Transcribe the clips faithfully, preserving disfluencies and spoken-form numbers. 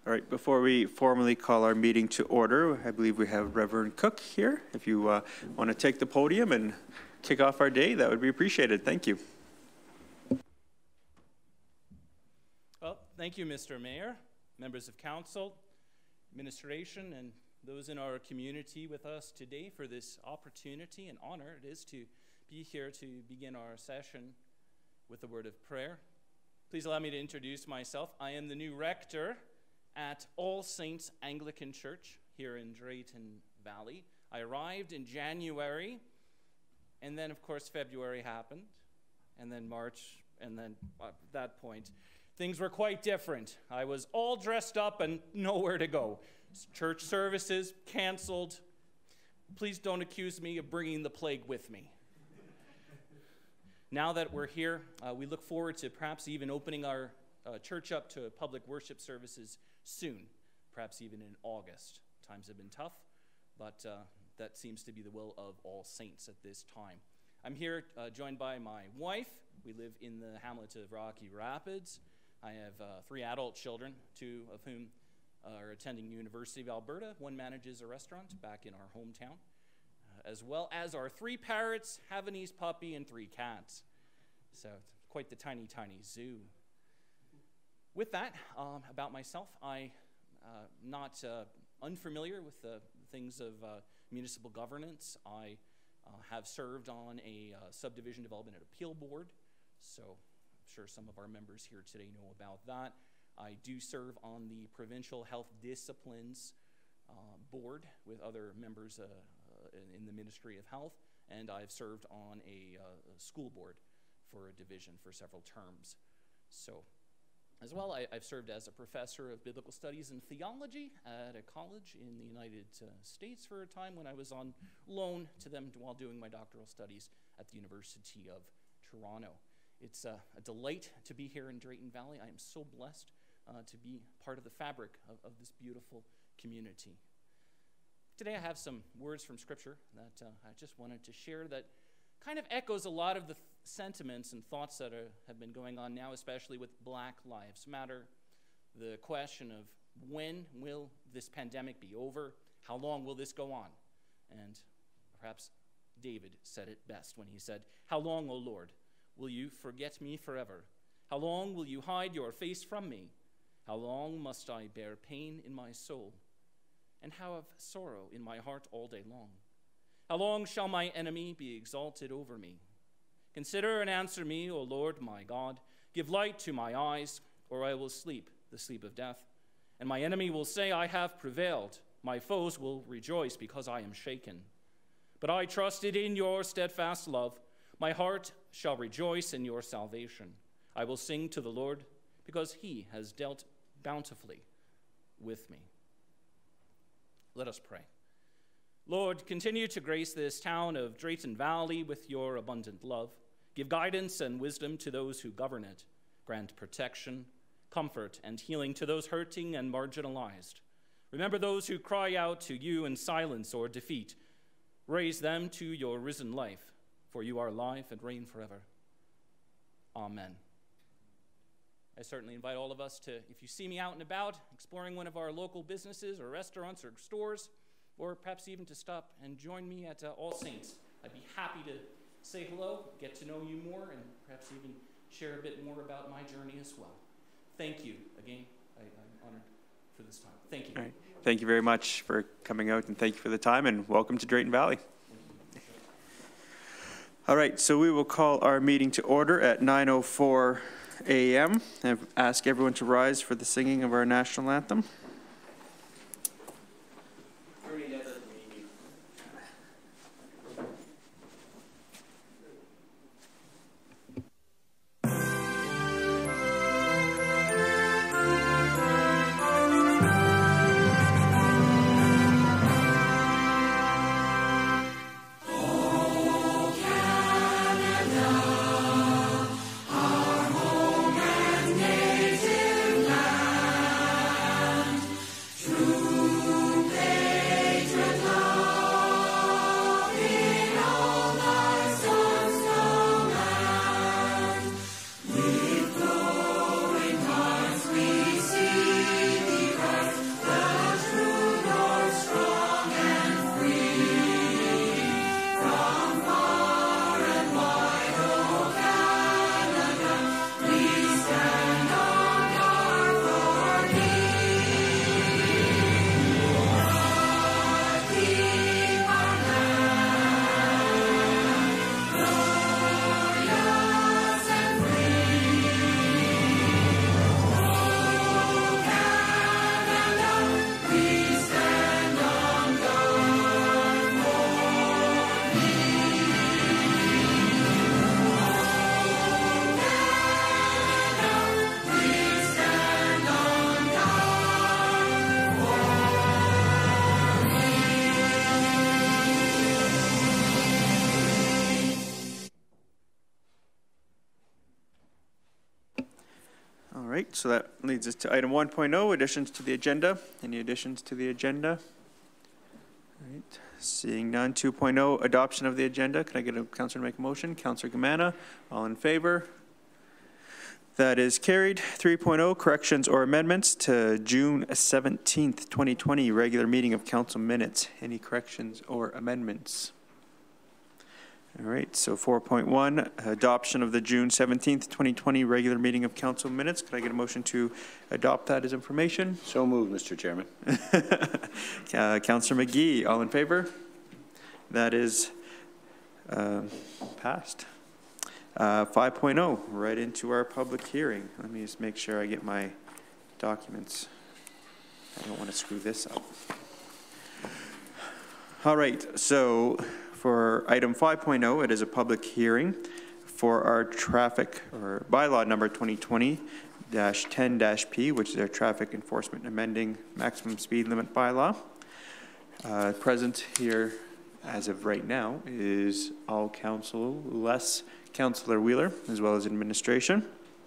All right, before we formally call our meeting to order, I believe we have Reverend Cook here. If you uh, want to take the podium and kick off our day, that would be appreciated. Thank you. Well, thank you, Mister Mayor, members of council, administration, and those in our community with us today for this opportunity and honor it is to be here to begin our session with a word of prayer. Please allow me to introduce myself. I am the new rector at All Saints Anglican Church here in Drayton Valley. I arrived in January, and then, of course, February happened, and then March, and then at that point, things were quite different. I was all dressed up and nowhere to go. Church services canceled. Please don't accuse me of bringing the plague with me. Now that we're here, uh, we look forward to perhaps even opening our uh, church up to public worship services soon, perhaps even in August. Times have been tough, but uh, that seems to be the will of All Saints at this time. I'm here uh, joined by my wife. We live in the hamlet of Rocky Rapids. I have uh, three adult children, two of whom uh, are attending University of Alberta. One manages a restaurant back in our hometown, uh, as well as our three parrots, Havanese puppy, and three cats. So quite the tiny, tiny zoo. With that, um, about myself, I'm uh, not uh, unfamiliar with the things of uh, municipal governance. I uh, have served on a uh, subdivision development and appeal board, so I'm sure some of our members here today know about that. I do serve on the provincial health disciplines uh, board with other members uh, uh, in the Ministry of Health, and I've served on a, uh, a school board for a division for several terms. So. As well, I, I've served as a professor of biblical studies and theology at a college in the United uh, States for a time when I was on loan to them while doing my doctoral studies at the University of Toronto. It's uh, a delight to be here in Drayton Valley. I am so blessed uh, to be part of the fabric of, of this beautiful community. Today I have some words from Scripture that uh, I just wanted to share that kind of echoes a lot of the th- sentiments and thoughts that are, have been going on now, especially with Black Lives Matter, the question of when will this pandemic be over? How long will this go on? And perhaps David said it best when he said, "How long, O Lord, will you forget me forever? How long will you hide your face from me? How long must I bear pain in my soul, and how have sorrow in my heart all day long? How long shall my enemy be exalted over me? Consider and answer me, O Lord my God. Give light to my eyes, or I will sleep the sleep of death. And my enemy will say, I have prevailed. My foes will rejoice because I am shaken. But I trusted in your steadfast love. My heart shall rejoice in your salvation. I will sing to the Lord because he has dealt bountifully with me." Let us pray. Lord, continue to grace this town of Drayton Valley with your abundant love. Give guidance and wisdom to those who govern it. Grant protection, comfort, and healing to those hurting and marginalized. Remember those who cry out to you in silence or defeat. Raise them to your risen life, for you are alive and reign forever. Amen. I certainly invite all of us to, if you see me out and about, exploring one of our local businesses or restaurants or stores, or perhaps even to stop and join me at uh, All Saints. I'd be happy to say hello, get to know you more, and perhaps even share a bit more about my journey as well. Thank you. Again, I, I'm honored for this time. Thank you. All right. Thank you very much for coming out, and thank you for the time, and welcome to Drayton Valley. All right, so we will call our meeting to order at nine oh four a m and ask everyone to rise for the singing of our national anthem. Our home and native land. right, so that leads us to item one point oh, additions to the agenda. Any additions to the agenda? All right, seeing none. two point oh, adoption of the agenda. Can I get a councillor to make a motion? Councillor Gamana, all in favor? That is carried. three point oh, corrections or amendments to June seventeenth, twenty twenty, regular meeting of council minutes. Any corrections or amendments? All right, so four point one, adoption of the June seventeenth, twenty twenty regular meeting of council minutes. Could I get a motion to adopt that as information? So moved, Mister Chairman. uh, Councillor McGee, all in favor? That is uh, passed. Uh, five point oh, right into our public hearing. Let me just make sure I get my documents. I don't want to screw this up. All right, so for item five point oh, it is a public hearing for our traffic or bylaw number twenty twenty dash ten dash P, which is our traffic enforcement amending maximum speed limit bylaw. Uh, present here as of right now is all council, less Councillor Wheeler, as well as administration.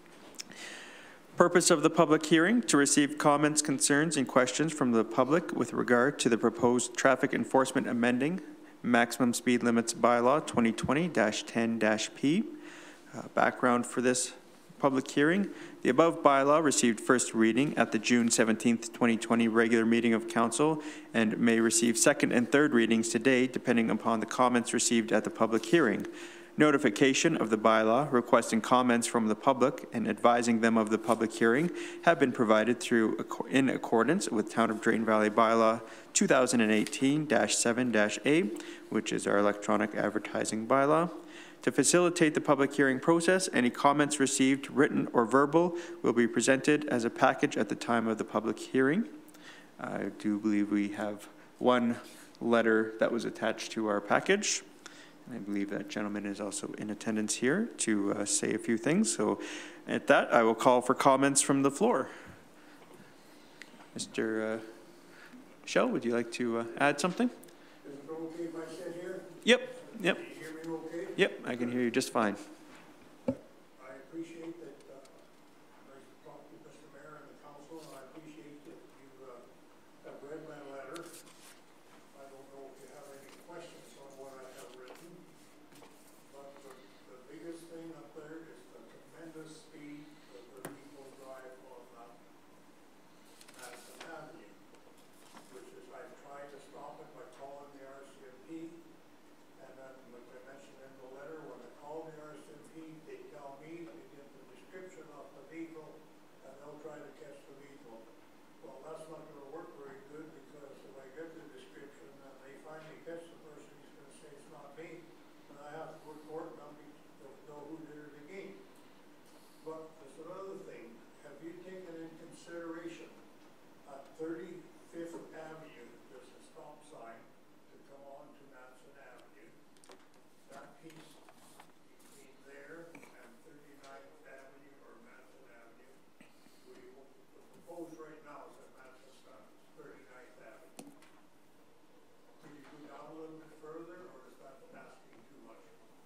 Purpose of the public hearing: to receive comments, concerns, and questions from the public with regard to the proposed traffic enforcement amending maximum speed limits bylaw twenty twenty dash ten dash P. Uh, background for this public hearing: the above bylaw received first reading at the June seventeenth, twenty twenty regular meeting of council and may receive second and third readings today, depending upon the comments received at the public hearing. Notification of the bylaw, requesting comments from the public and advising them of the public hearing have been provided through in accordance with Town of Drayton Valley Bylaw two thousand eighteen dash seven dash A, which is our electronic advertising bylaw. To facilitate the public hearing process, any comments received, written or verbal, will be presented as a package at the time of the public hearing. I do believe we have one letter that was attached to our package. I believe that gentleman is also in attendance here to uh, say a few things. So at that, I will call for comments from the floor. Mister Uh, Shell, would you like to uh, add something? Is it okay if I sit here? Yep, yep. Can you hear me okay? Yep, I can hear you just fine. I appreciate that, uh, I talked to Mister Mayor and the council, and I appreciate that you uh, have read my letter. I don't know if you have any questions on what I have written, but the, the biggest thing up there is the tremendous speed that the people drive on uh, Madison Avenue, which is I've tried to stop it by calling the R C M P, and then, like I mentioned in the letter, when I call the R C M P, they tell me to get the description of the vehicle, and they'll try to catch the vehicle. Well, that's not going to work very good, because if I get the description and they finally catch the person, he's going to say it's not me, and I have to go to court and I'll be, they'll know who did it again. But there's another thing. Have you taken in consideration at thirty-fifth Avenue, there's a stop sign to come on to Madison Avenue. That piece between there and thirty-ninth Avenue or Madison Avenue, we, the proposed right now is at Madison thirty-ninth Avenue. Could you go down a little bit further, or is that asking too much?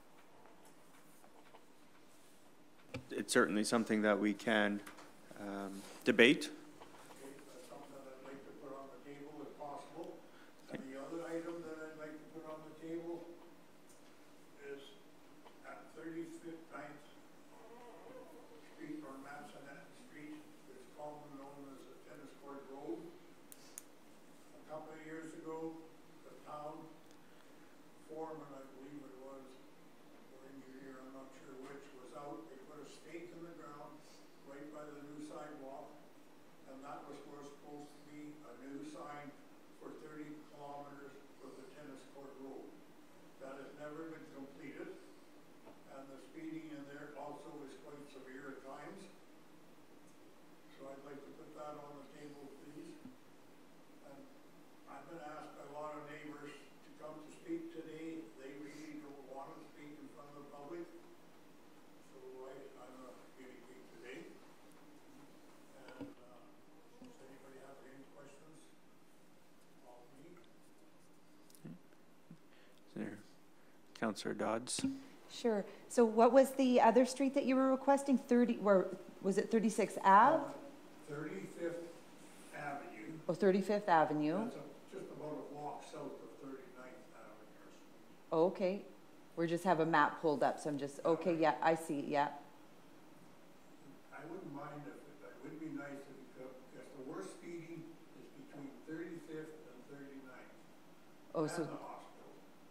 It's certainly something that we can um, debate. Okay, that's something I'd like to put on the table if possible. And the other item that I'd like to put on the table is at thirty-fifth ninth Street or Madison Street, it's commonly known as the Tennis Court Road. A couple of years ago, the town foreman, I believe it was, or engineer, I'm not sure which, was out. They put a stake in the ground right by the new sidewalk, and that was where supposed to be a new sign for thirty kilometers for the Tennis Court Road. That has never been completed, and the speeding in there also is quite severe at times. So I'd like to put that on the table, please. And I've been asked by a lot of neighbors to come to speak today. They really don't want to speak in front of the public. So I, I'm going to communicate today. And uh, does anybody have any questions of me? Is there Councillor Dodds? Sure. So what was the other street that you were requesting? thirty, where, was it thirty-sixth Ave? thirty-fifth Avenue. Oh, thirty-fifth Avenue. That's a, just about a block south of thirty-ninth Avenue. Oh, okay. We just have a map pulled up, so I'm just, okay, yeah, I see, yeah. I wouldn't mind if, it would be nice if, because the worst speeding is between thirty-fifth and thirty-ninth. Oh, And so, the hospital.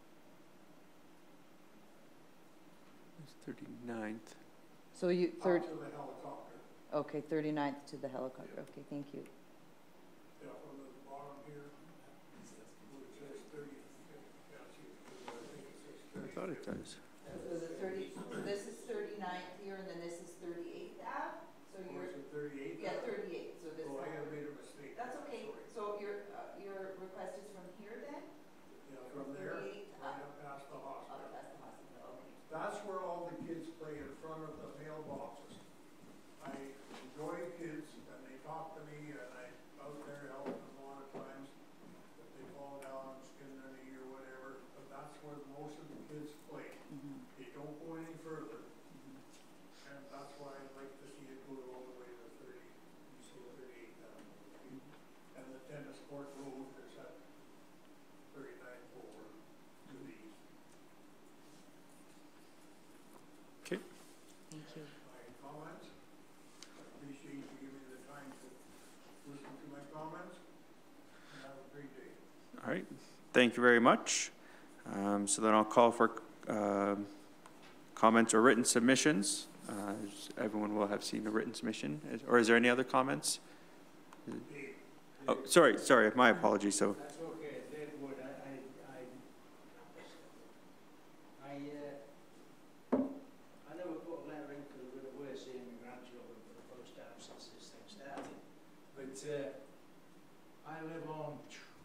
It's thirty-ninth. so you, Up third, to the helicopter. okay, thirty-ninth to the helicopter. Okay, thank you. Yeah, from the bottom here, where it says thirty-fifth, yeah, see, I think it says I thought it does. So the thirty, so this is thirty-ninth here, and then this is thirty-eighth Ave? So Oh, you're, is it thirty-eighth? yeah, thirty-eight, so this. Oh, I have made a mistake. That's okay. Sorry. So your, uh, your request is from here then? Yeah, from there, thirty-eight right up. up past the Up hospital. past the hospital, okay. That's where all the kids play, in front of the mailboxes. I enjoy kids, and they talk to me, and I out there help them a lot of times. If they fall down, skin their knee or whatever, but that's where most of the kids play. Mhm. They don't go any further. And that's why I'd like to see it go all the way to thirty, you say thirty-eight Avenue. And the tennis court road is at thirty-nine over to the east. Okay. Thank you. My comments, I appreciate you giving me the time to listen to my comments, and have a great day. All right. Thank you very much. Um, so then I'll call for um comments or written submissions. Uh, everyone will have seen the written submission. Is, or is there any other comments? Dave, Oh, sorry, sorry. My apologies. So. That's okay, Dave Wood, I, I, I, I, uh, I never put a letter in because we were seeing my grandchildren for the first time since this thing started. But, uh, I live on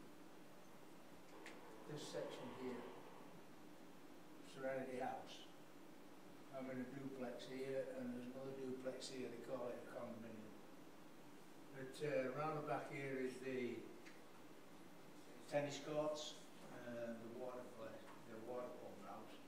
this section here, Serenity House. I'm in a duplex here, and there's another duplex here, they call it a condominium. But, uh, around the back here is the tennis courts and the water place, the water pump house.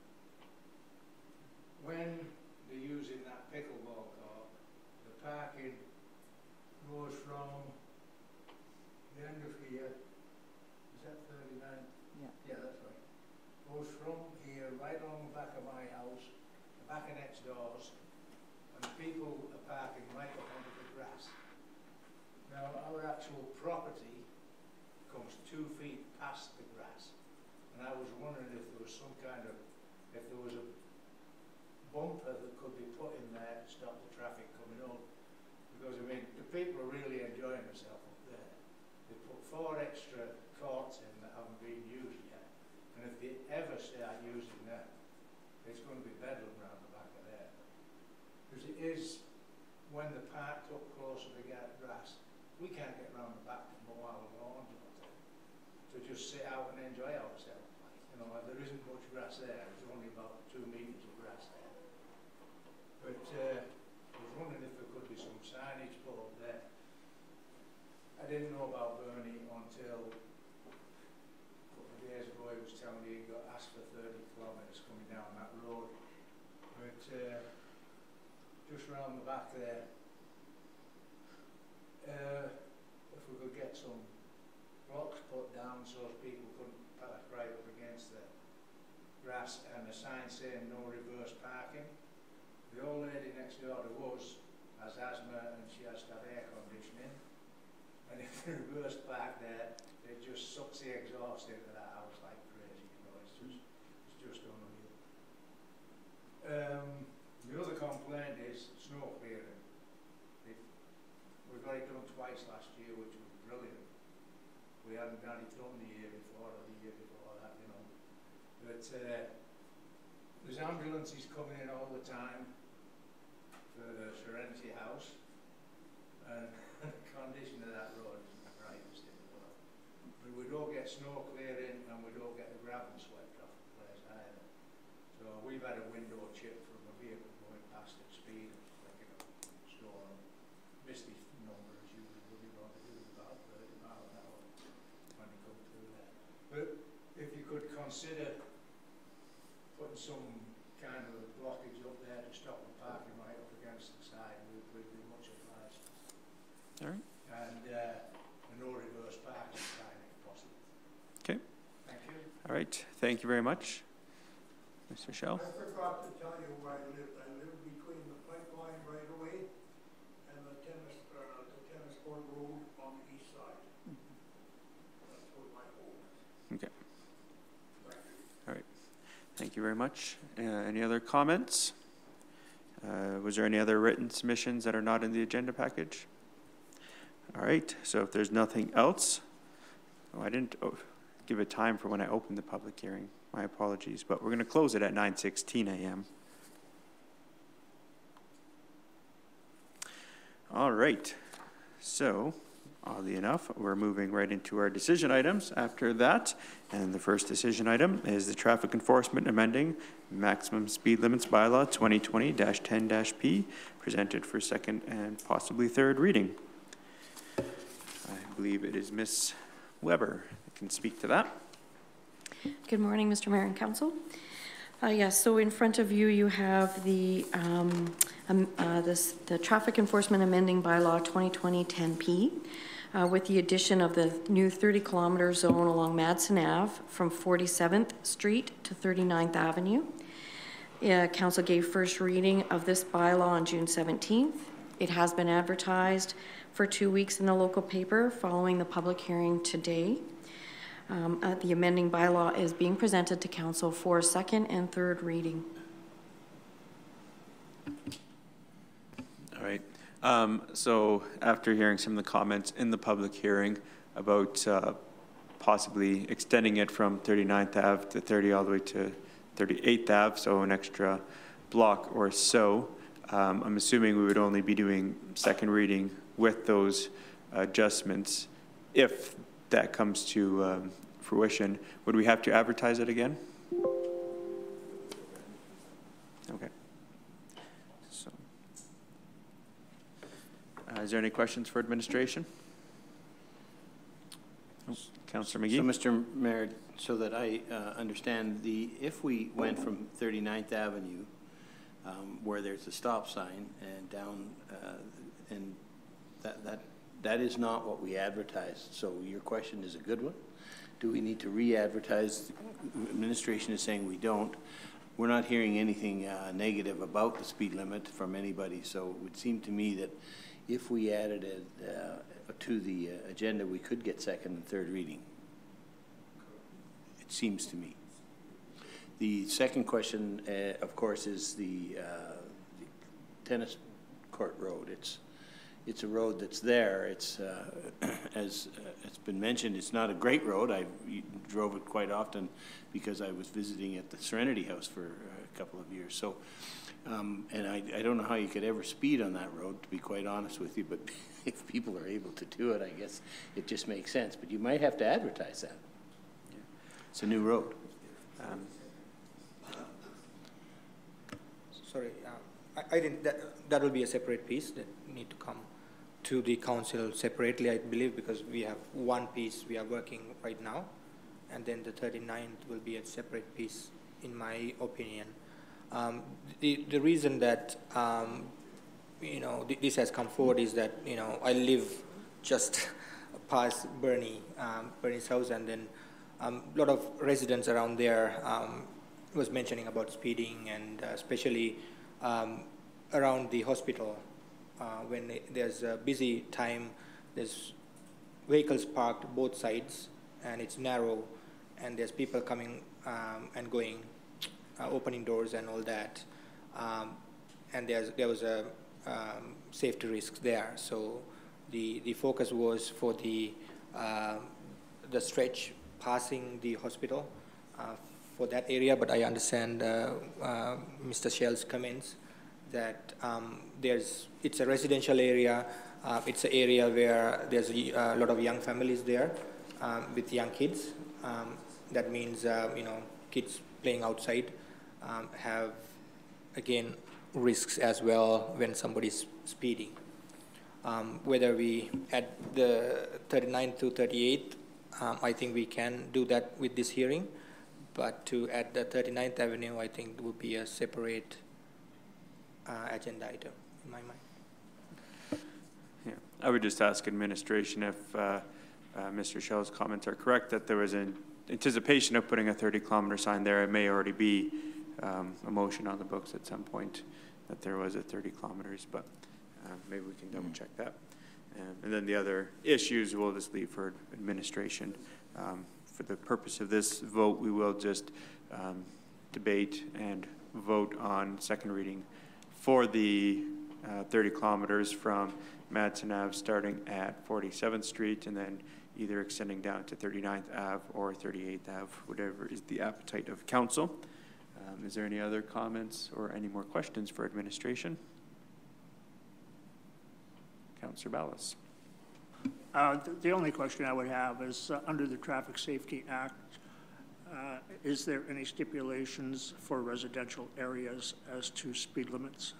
When they're using that pickleball court, the parking goes from the end of here, is that thirty-nine? Yeah. Yeah, that's right. Goes from here right along the back of my house, the back of next doors, and the people are parking right up onto the grass. Now, our actual property comes two feet past the grass, and I was wondering if there was some kind of, if there was a bumper that could be put in there to stop the traffic coming up. Because, I mean, the people are really enjoying themselves up there. They put four extra courts in that haven't been used yet, and if they ever start using them, it's going to be bedlam around the back of there. Because it is, when the park up close to the grass, we can't get round the back to mow our lawn, to just sit out and enjoy ourselves. You know, there isn't much grass there. There's only about two meters of grass there. But uh, I was wondering if there could be some signage put up there. I didn't know about Bernie until a couple of days ago. He was telling me he got asked for thirty kilometres coming down that road. But uh, just round the back there, Uh, if we could get some blocks put down so people couldn't park right up against the grass, and a sign saying no reverse parking. The old lady next door to us has asthma and she has to have air conditioning, and if they reverse park there, it just sucks the exhaust into that house like crazy. You know, it's just, it's just unreal. Um, the other complaint is snow clearing. We got it done twice last year, which was brilliant. We hadn't done it done the year before or the year before that, you know. But uh, there's ambulances coming in all the time for the Serenity House, and the condition of that road isn't the brightest in the world. But we don't get snow clearing, and we don't get the gravel swept off the place either. So we've had a window chip from a vehicle going past at speed, like a storm, misty number as usual, we want to do about thirty miles an hour when you come through there. But if you could consider putting some kind of All right. And uh, no reverse parking sign if possible. Okay. Thank you. All right. Thank you very much. Mister Shell? I forgot to tell you where I live. I live between the pipeline right away and the tennis, uh, the tennis court road on the east side. That's where my home is. Okay. Thank you. All right. Thank you very much. Uh, any other comments? Uh, was there any other written submissions that are not in the agenda package? All right. So if there's nothing else, oh, I didn't oh, give a time for when I opened the public hearing. My apologies, but we're going to close it at nine sixteen a m All right. So, oddly enough, we're moving right into our decision items after that. And the first decision item is the traffic enforcement amending maximum speed limits bylaw twenty twenty dash ten dash P, presented for second and possibly third reading. I believe it is Miz Weber that can speak to that. Good morning, Mister Mayor and Council. Uh, yes, so in front of you, you have the um, um, uh, this, the Traffic Enforcement Amending Bylaw twenty twenty dash ten P, uh, with the addition of the new thirty kilometer zone along Madsen Avenue from forty-seventh Street to thirty-ninth Avenue. Uh, Council gave first reading of this bylaw on June seventeenth. It has been advertised for two weeks in the local paper following the public hearing today. Um, uh, the amending bylaw is being presented to Council for second and third reading. All right. Um, so after hearing some of the comments in the public hearing about uh, possibly extending it from thirty-ninth Avenue to thirty all the way to thirty-eighth Avenue, so an extra block or so, um, I'm assuming we would only be doing second reading with those adjustments if that comes to um, fruition. Would we have to advertise it again? Okay. So, uh, is there any questions for administration? Oh, Councillor McGee. So, Mister Mayor, so that I uh, understand, the if we went from thirty-ninth Avenue, um, where there's a stop sign, and down, uh, and that that that is not what we advertised. So your question is a good one. Do we need to re-advertise? Administration is saying we don't. We're not hearing anything uh, negative about the speed limit from anybody. So it would seem to me that if we added it uh, to the uh, agenda, we could get second and third reading. It seems to me. The second question, uh, of course, is the, uh, the tennis court road. It's It's a road that's there. It's, uh, as uh, it's been mentioned, it's not a great road. I drove it quite often because I was visiting at the Serenity House for a couple of years. So, um, and I, I don't know how you could ever speed on that road, to be quite honest with you, but if people are able to do it, I guess it just makes sense. But you might have to advertise that. Yeah. It's a new road. Um, Sorry, uh, I, I didn't, that, that will be a separate piece that need to come to the council separately, I believe, because we have one piece we are working right now, and then the thirty-ninth will be a separate piece, in my opinion. Um, the, the reason that, um, you know, th this has come forward is that, you know, I live just past Bernie, um, Bernie's house, and then a um, lot of residents around there um, was mentioning about speeding, and uh, especially um, around the hospital. Uh, when it, there's a busy time, there's vehicles parked both sides, and it's narrow, and there's people coming um, and going, uh, opening doors and all that. Um, and there's, there was a um, safety risks there. So the, the focus was for the, uh, the stretch passing the hospital uh, for that area, but I understand uh, uh, Mister Shell's comments that um, there's, it's a residential area. Uh, it's an area where there's a, a lot of young families there um, with young kids. Um, that means, uh, you know, kids playing outside um, have, again, risks as well when somebody's speeding. Um, whether we add the thirty-ninth to thirty-eighth, um, I think we can do that with this hearing. But to add the thirty-ninth Avenue, I think would be a separate Uh, agenda item in my mind. Yeah. I would just ask administration if uh, uh, Mister Shell's comments are correct, that there was an anticipation of putting a thirty kilometer sign there. It may already be um, a motion on the books at some point that there was a thirty kilometers, but uh, maybe we can double check that. Um, and then the other issues we'll just leave for administration. Um, for the purpose of this vote, we will just um, debate and vote on second reading for the uh, thirty kilometers from Madsen Ave starting at forty-seventh Street and then either extending down to thirty-ninth Ave or thirty-eighth Ave, whatever is the appetite of council. Um, is there any other comments or any more questions for administration? Councillor Ballas. Uh, the, the only question I would have is, uh, under the Traffic Safety Act, uh, is there any stipulations for residential areas as to speed limits?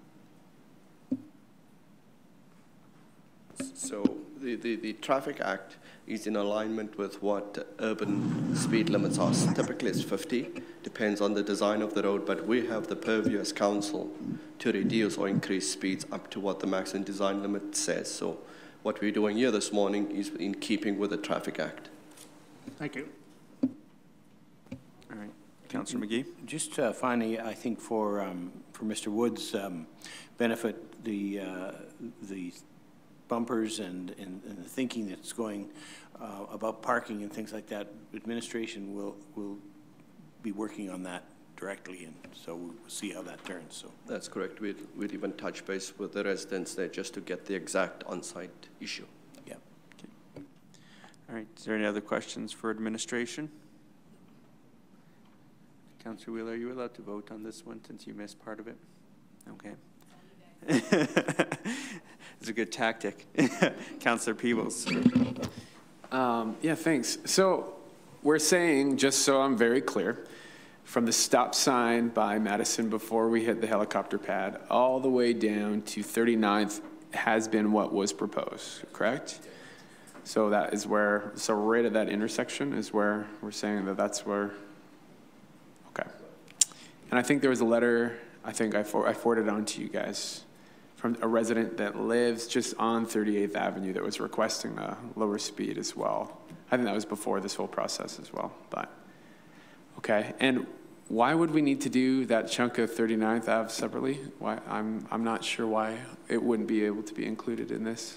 So the, the, the Traffic Act is in alignment with what urban speed limits are. Typically it's fifty, depends on the design of the road, but we have the purview as council to reduce or increase speeds up to what the maximum design limit says. So what we're doing here this morning is in keeping with the Traffic Act. Thank you. All right, Councillor McGee. Just uh, finally, I think for um, for Mister Wood's um, benefit, the uh, the bumpers and, and, and the thinking that's going uh, about parking and things like that, administration will will be working on that directly, and so we'll see how that turns. So that's correct. We'd, we'd even touch base with the residents there just to get the exact on-site issue. Yeah. Okay. All right. Is there any other questions for administration? Councillor Wheeler, are you allowed to vote on this one since you missed part of it? Okay. It's a good tactic. Councillor Peebles. Um, yeah, thanks. So we're saying, just so I'm very clear, from the stop sign by Madison before we hit the helicopter pad all the way down to thirty-ninth has been what was proposed, correct? So that is where, so right at that intersection is where we're saying that that's where, okay. And I think there was a letter, I think I, for, I forwarded on to you guys from a resident that lives just on thirty-eighth Avenue that was requesting a lower speed as well. I think that was before this whole process as well, but okay. And why would we need to do that chunk of thirty-ninth Ave separately? Why? I'm, I'm not sure why it wouldn't be able to be included in this.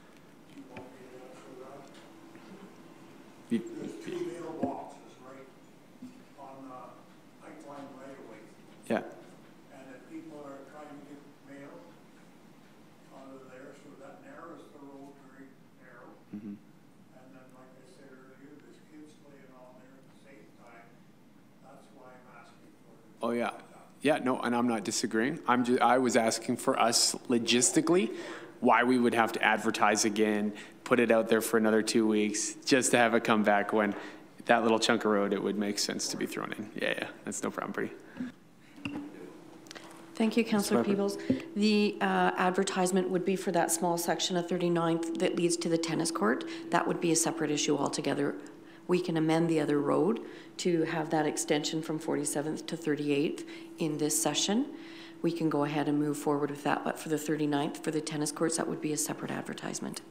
You, There's two mailboxes right on uh, Pipeline right away. yeah. And if people are trying to get mail out of there, so that narrows the road very narrow. Mm-hmm. And then, like I said earlier, there's kids playing on there at the same time. That's why I'm asking for it. Oh yeah, yeah. No, and I'm not disagreeing. I'm just, I was asking for us logistically, why we would have to advertise again, put it out there for another two weeks, just to have it come back when that little chunk of road, it would make sense to be thrown in. Yeah, yeah, that's no problem, Brady. Thank you, Councillor Peebles. The uh, advertisement would be for that small section of thirty-ninth that leads to the tennis court. That would be a separate issue altogether. We can amend the other road to have that extension from forty-seventh to thirty-eighth in this session. We can go ahead and move forward with that, but for the thirty-ninth, for the tennis courts, that would be a separate advertisement.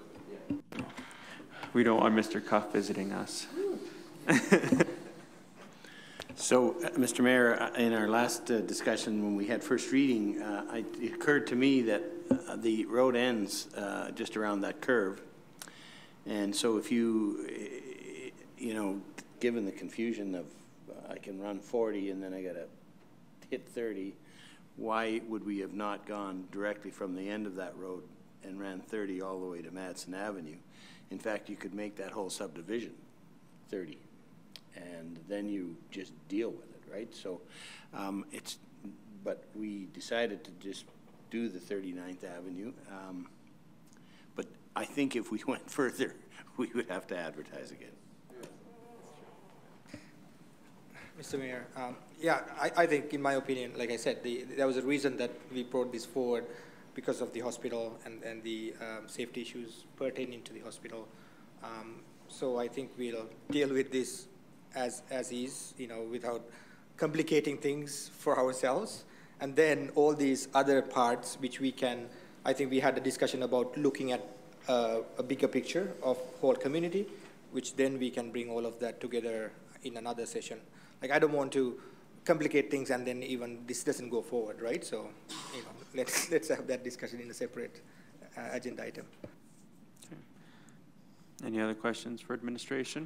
We don't want Mister Cuff visiting us. So, uh, Mister Mayor, uh, in our last uh, discussion when we had first reading, uh, I, it occurred to me that uh, the road ends uh, just around that curve. And so if you, uh, you know, given the confusion of uh, I can run forty and then I got to hit thirty, why would we have not gone directly from the end of that road and ran thirty all the way to Madsen Avenue? In fact, you could make that whole subdivision thirty. And then you just deal with it, right? So um, it's, but we decided to just do the thirty-ninth Avenue. Um, but I think if we went further, we would have to advertise again. Mister Mayor, um, yeah, I, I think, in my opinion, like I said, the, there was a reason that we brought this forward because of the hospital and, and the um, safety issues pertaining to the hospital. Um, so I think we'll deal with this as as is, you know, without complicating things for ourselves. And then all these other parts which we can I think we had a discussion about looking at uh, a bigger picture of whole community, which then we can bring all of that together in another session. Like, I don't want to complicate things and then even this doesn't go forward, right? So, you know, let's, let's have that discussion in a separate uh, agenda item. Okay. Any other questions for administration?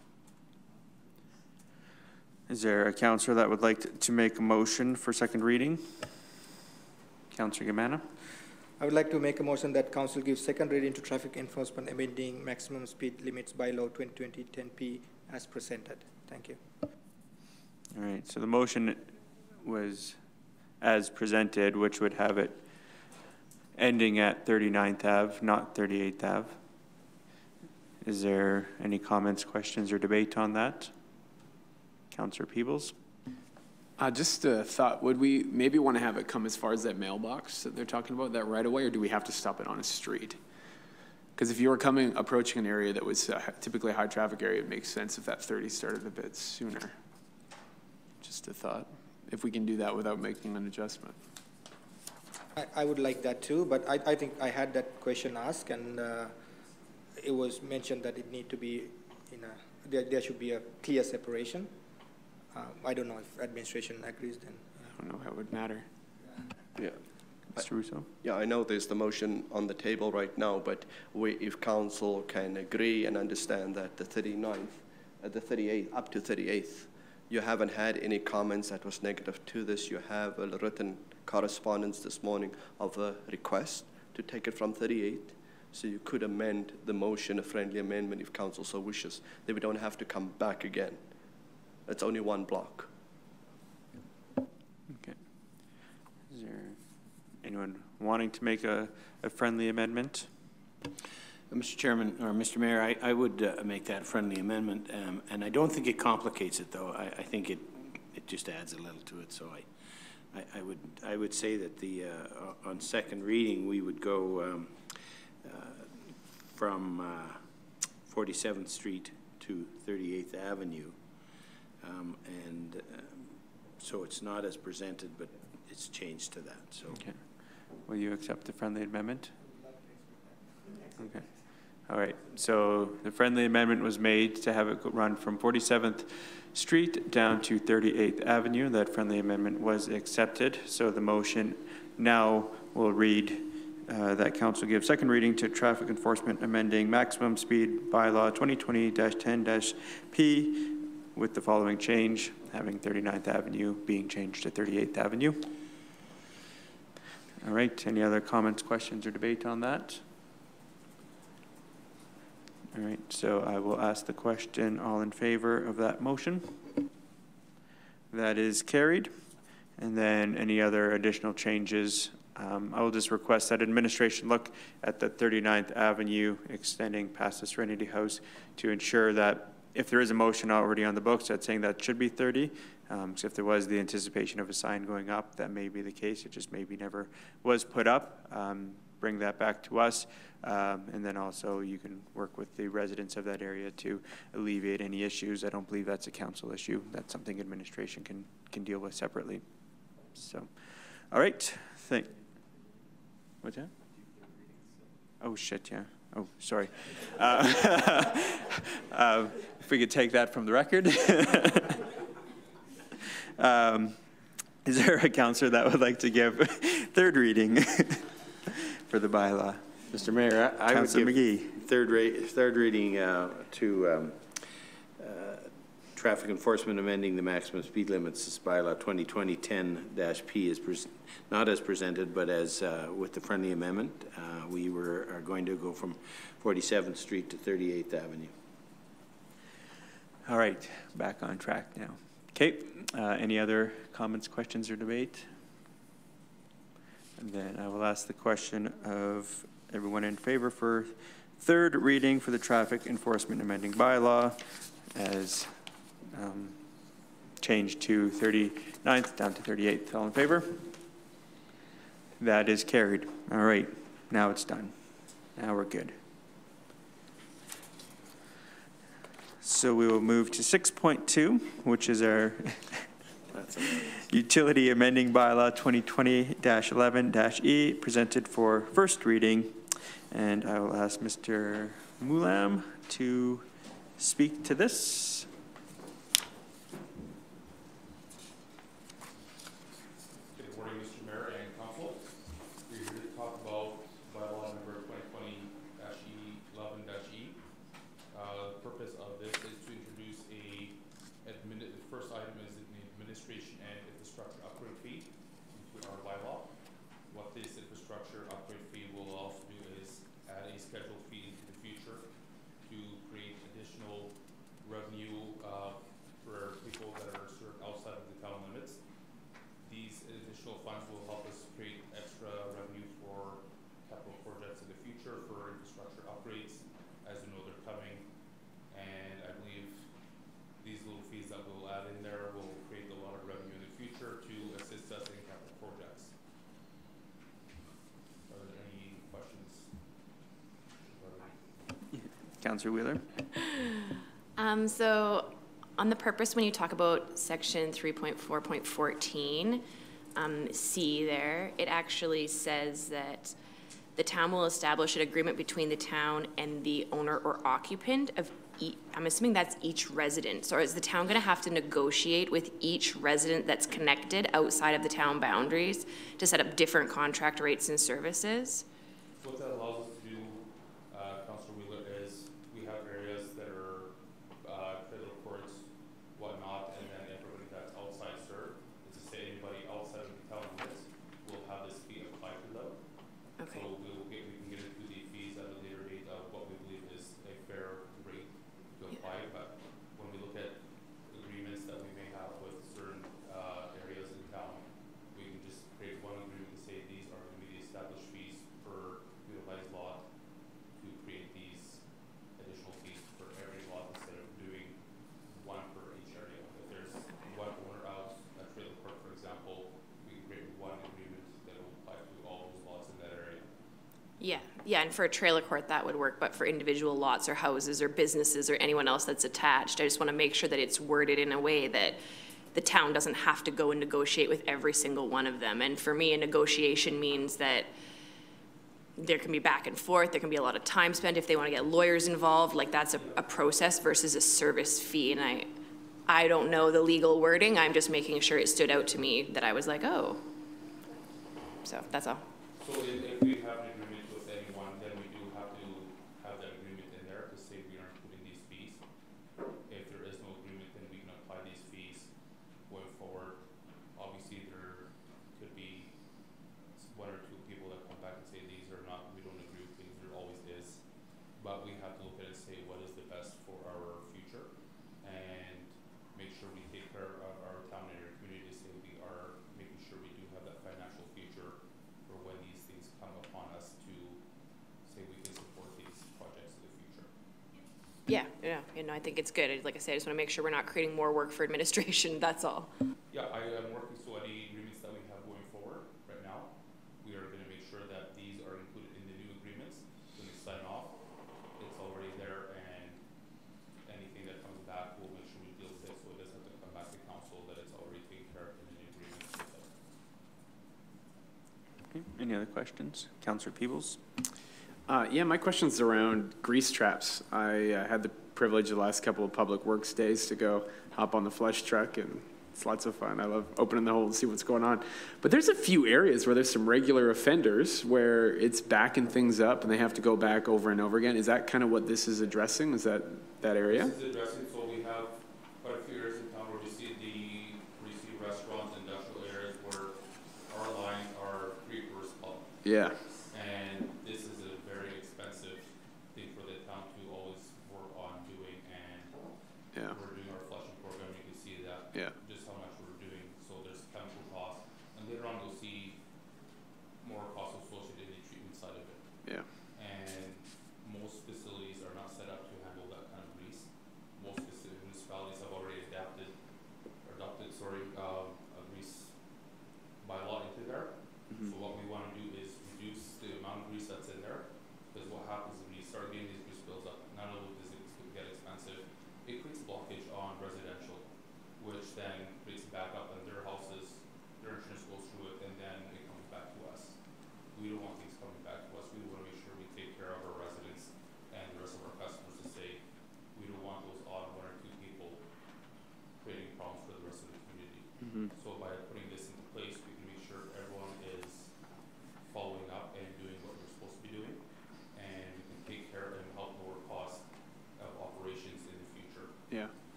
Is there a councillor that would like to, to make a motion for second reading? Councillor Gamana. I would like to make a motion that council gives second reading to traffic enforcement amending maximum speed limits bylaw twenty twenty ten P as presented. Thank you. All right, so the motion was as presented, which would have it ending at thirty-ninth Avenue, not thirty-eighth Avenue. Is there any comments, questions, or debate on that? Councillor Peebles? Uh, just a thought, would we maybe want to have it come as far as that mailbox that they're talking about, that right away, or do we have to stop it on a street? Because if you were coming, approaching an area that was uh, typically a high traffic area, it makes sense if that thirty started a bit sooner. Just a thought, if we can do that without making an adjustment. I, I would like that too, but I, I think I had that question asked, and uh, it was mentioned that it need to be in a, there, there should be a clear separation. Uh, I don't know if administration agrees then. I don't know how it would matter. Yeah. Mister Russo? Yeah, I know there's the motion on the table right now, but we, if council can agree and understand that the thirty-ninth, uh, the thirty-eighth, up to thirty-eighth, you haven't had any comments that was negative to this. You have a written correspondence this morning of a request to take it from thirty-eight. So you could amend the motion, a friendly amendment if council so wishes, that we don't have to come back again. It's only one block. Okay. Is there anyone wanting to make a, a friendly amendment? Uh, Mister Chairman, or Mister Mayor, I, I would uh, make that friendly amendment, um, and I don't think it complicates it, though. I, I think it it just adds a little to it. So I, I, I would I would say that the uh, on second reading we would go um, uh, from uh, forty-seventh Street to thirty-eighth Avenue. Um, and um, so it's not as presented, but it's changed to that. So, okay. Will you accept the friendly amendment? Okay. All right. So the friendly amendment was made to have it run from forty-seventh Street down to thirty-eighth Avenue. That friendly amendment was accepted. So the motion now will read uh, that council gives second reading to traffic enforcement amending maximum speed bylaw twenty twenty dash ten dash P with the following change, having thirty-ninth Avenue being changed to thirty-eighth Avenue. All right, any other comments, questions, or debate on that? All right, so I will ask the question, all in favor of that motion? That is carried. And then any other additional changes? Um, I will just request that administration look at the thirty-ninth Avenue extending past the Serenity House to ensure that if there is a motion already on the books that's saying that should be thirty, um, so if there was the anticipation of a sign going up, that may be the case. It just maybe never was put up. Um, bring that back to us. Um, and then also you can work with the residents of that area to alleviate any issues. I don't believe that's a council issue. That's something administration can, can deal with separately. So, all right. Thank. What's that? Oh, shit, yeah. Oh, sorry. Uh, uh, if we could take that from the record. um, is there a councillor that would like to give third reading for the bylaw? Mister Mayor, I, I would give McGee. third, ra third reading uh, to um, uh, traffic enforcement amending the maximum speed limits. This bylaw twenty twenty dash ten dash P is pres not as presented, but as uh, with the friendly amendment. Uh, we were are going to go from forty-seventh Street to thirty-eighth Avenue. All right, back on track now. Okay, uh, any other comments, questions, or debate? And then I will ask the question of everyone in favor for third reading for the traffic enforcement amending bylaw as um, changed to thirty-ninth down to thirty-eighth. All in favor? That is carried. All right, now it's done. Now we're good. So we will move to six point two, which is our Utility Amending Bylaw twenty twenty dash eleven dash E, presented for first reading. And I will ask Mister Moulam to speak to this. Good morning, Mister Mayor and Council. We're here to talk about bylaw number twenty twenty dash eleven dash E. Uh, the purpose of this is to introduce a, admin, the first item is an administration and infrastructure upgrade fee into our bylaw. What this infrastructure upgrade fee will also do is add a scheduled fee into the future to create additional revenue uh, for people that are served outside of the town limits. These additional funds will help us create extra revenue for capital projects in the future for infrastructure upgrades, as you know they're coming. And I believe these little fees that we'll add in there will create a lot of revenue in the future to assist us in capital projects. Are there any questions? Councillor Wheeler. Um, so on the purpose, when you talk about section three point four point fourteen, um, C there, it actually says that the town will establish an agreement between the town and the owner or occupant of each, I'm assuming that's each resident. So is the town gonna have to negotiate with each resident that's connected outside of the town boundaries to set up different contract rates and services? What that allows us to do, uh, Councilor Wheeler, is we have areas that are uh, trailer courts, whatnot, and then everybody that's outside served. It's to say anybody outside of the town limits will have this fee applied to them. Okay. So we will get, we can get into the fees at a later date of what we believe is a fair rate to apply. Yeah. But when we look at agreements that we may have with certain uh, areas in town, we can just create one agreement and say these are going to be the established fees per utilized lot to create these additional fees for every lot instead of doing one per each area. If there's one owner out, a trailer park, for example, we can create one agreement that will apply to all those lots in that area. Yeah, yeah, and for a trailer court that would work, but for individual lots or houses or businesses or anyone else that's attached, I just want to make sure that it's worded in a way that the town doesn't have to go and negotiate with every single one of them. And for me, a negotiation means that there can be back and forth, there can be a lot of time spent if they want to get lawyers involved, like that's a, a process versus a service fee. And I, I don't know the legal wording, I'm just making sure it stood out to me that I was like, oh. So that's all. So if, if we have an agreement with anyone, then we do have to have that agreement in there to say we aren't putting these fees. If there is no agreement, then we can apply these fees going forward. Obviously, there could be one or two people that come back and say these are not, we don't agree with these, there always is. But we have to look at it and say what is the best for our future and make sure we take care of our town and our community, so we are making sure we do have that financial future for when these things come upon us to say we can support these projects in the future. Yeah, yeah, you know, I think it's good. Like I said, I just want to make sure we're not creating more work for administration, that's all. Yeah, I am working, so any agreements that we have going forward right now, we are going to make sure that these are included in the new agreements. When we sign off, it's already there, and anything that comes back, we'll make sure we deal with it so it doesn't have to come back to council, that it's already taken care of in the new agreements. Okay. Any other questions? Councillor Peebles. Uh, yeah, my question's around grease traps. I uh, had the privilege the last couple of public works days to go hop on the flush truck, and it's lots of fun. I love opening the hole and see what's going on. But there's a few areas where there's some regular offenders where it's backing things up and they have to go back over and over again. Is that kind of what this is addressing? Is that that area? This is addressing, so we have quite a few areas in town where we see the, we see restaurants, industrial areas where our lines are three-quarters up. Yeah. And this is a very expensive thing for the town to always work on doing, and Yeah. we're doing our flushing program, you can see that. Yeah. Just how much we're doing, so there's chemical costs, and later on you'll see more costs associated in the treatment side of it. Yeah. And most facilities are not set up to handle that kind of grease. Most municipalities have already adapted, or adopted, sorry, um, a grease bylaw into there. Mm-hmm. So what we want to do is reduce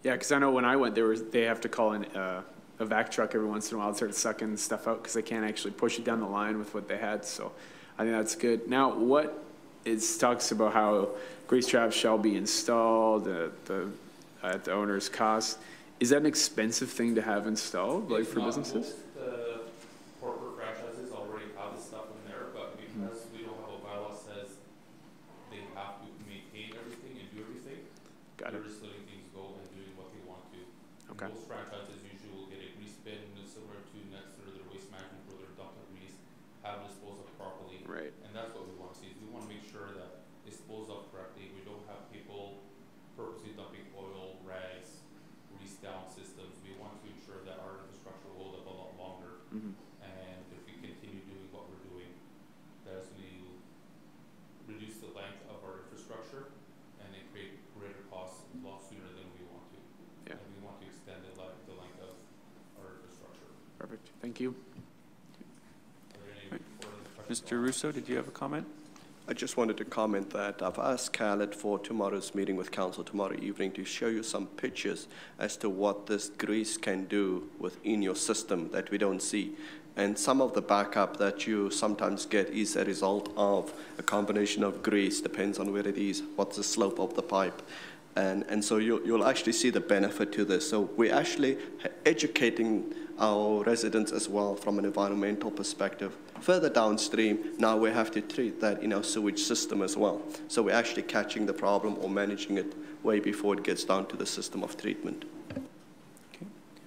Yeah, because I know when I went, there was, they have to call in uh, a vac truck every once in a while to start sucking stuff out because they can't actually push it down the line with what they had. So I think that's good. Now, what it talks about how grease traps shall be installed at the, at the owner's cost. Is that an expensive thing to have installed, like It's for not. businesses? Most uh, corporate franchises already have this stuff in there, but because we don't have a bylaw that says they have to maintain everything and do everything, Got it. they're just letting things go and doing what they want to. Okay. Most franchises usually will get a grease bin similar to next to their waste management where they're dumping grease, have it disposed of properly. Right. And that's what we want to see. Is we want to make sure that it's disposed of correctly. We don't have people purposely dumping oil, rags, grease down systems. We want to ensure that our infrastructure will hold up a lot longer. Mm-hmm. And if we continue doing what we're doing, that's going to reduce the length of our infrastructure and then create greater costs a lot sooner than we want to. Yeah. And we want to extend the, li the length of our infrastructure. Perfect. Thank you. Are there any further questions? Mister Russo, did you have a comment? I just wanted to comment that I've asked Khaled for tomorrow's meeting with council tomorrow evening to show you some pictures as to what this grease can do within your system that we don't see. And some of the backup that you sometimes get is a result of a combination of grease, depends on where it is, what's the slope of the pipe. And, and so you'll, you'll actually see the benefit to this. So we're actually educating our residents as well from an environmental perspective. Further downstream, now we have to treat that in our sewage system as well. So we're actually catching the problem or managing it way before it gets down to the system of treatment. Okay.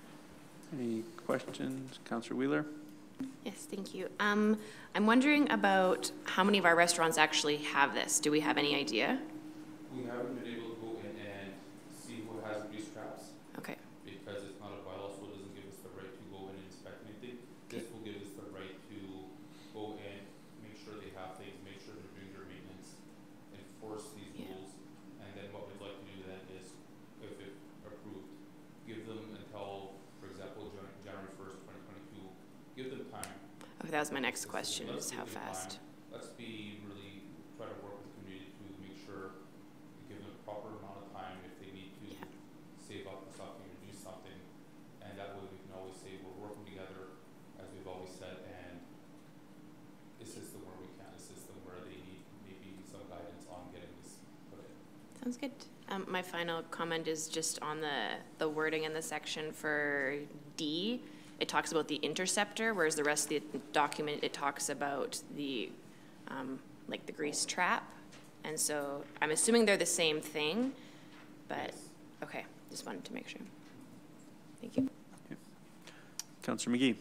Any questions? Councillor Wheeler? Yes, thank you. Um, I'm wondering about how many of our restaurants actually have this. Do we have any idea? We haven't been able to go in and see who has grease traps. Okay. Because it's not a bylaw, so it doesn't give us the right to go in and inspect anything. This will give us the right to go in, make sure they have things, make sure they're doing their maintenance, enforce these Yeah. rules, and then what we'd like to do then is, if it approved, give them until, for example, Jan January first, twenty twenty-two, give them time. Okay, that was my next question, Let's is give how them fast? time. Let's be really, try to work with the community to make sure we give them a proper amount of time if they need to Yeah. save up for something or do something. And that way we can always say we're working together, as we've always said, and assist them where we can, assist them where they need maybe some guidance on getting this put in. Sounds good. Um, my final comment is just on the, the wording in the section for D. It talks about the interceptor, whereas the rest of the document, it talks about the, um, like the grease trap. And so I'm assuming they're the same thing, but, Yes. okay, just wanted to make sure. Thank you. Councillor McGee?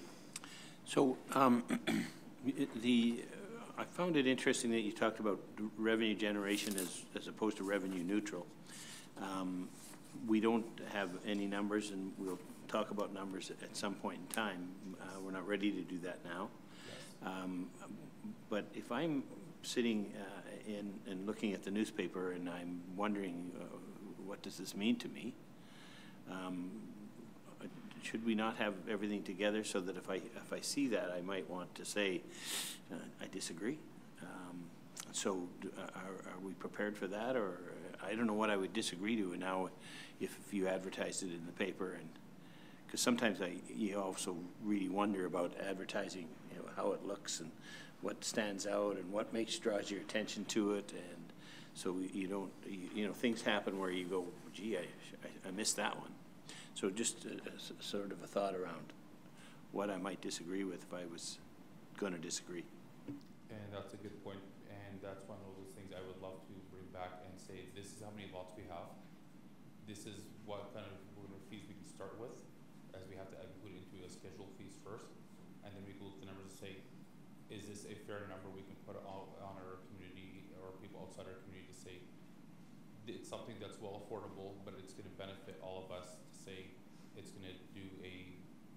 So um, the, uh, I found it interesting that you talked about revenue generation as, as opposed to revenue neutral. Um, we don't have any numbers, and we'll talk about numbers at, at some point in time. Uh, we're not ready to do that now. Um, but if I'm sitting uh, in and looking at the newspaper and I'm wondering, uh, what does this mean to me? Um, should we not have everything together so that if I if I see that, I might want to say, uh, I disagree? Um, so do, are, are we prepared for that? Or I don't know what I would disagree to now if, if you advertised it in the paper. And because sometimes I you also really wonder about advertising, you know, how it looks and what stands out and what makes draws your attention to it. And so you don't, you, you know, things happen where you go, gee, I, I, I missed that one. So just a, a, sort of a thought around what I might disagree with if I was going to disagree. And that's a good point, and that's one of those things I would love to bring back and say, this is how many lots we have. This is what kind of fees we can start with, as we have to put into a schedule fees first, and then we go to the numbers and say, is this a fair number we can put out on our community or people outside our community to say, it's something that's well affordable, but it's going to benefit all of us to say it's going to do a,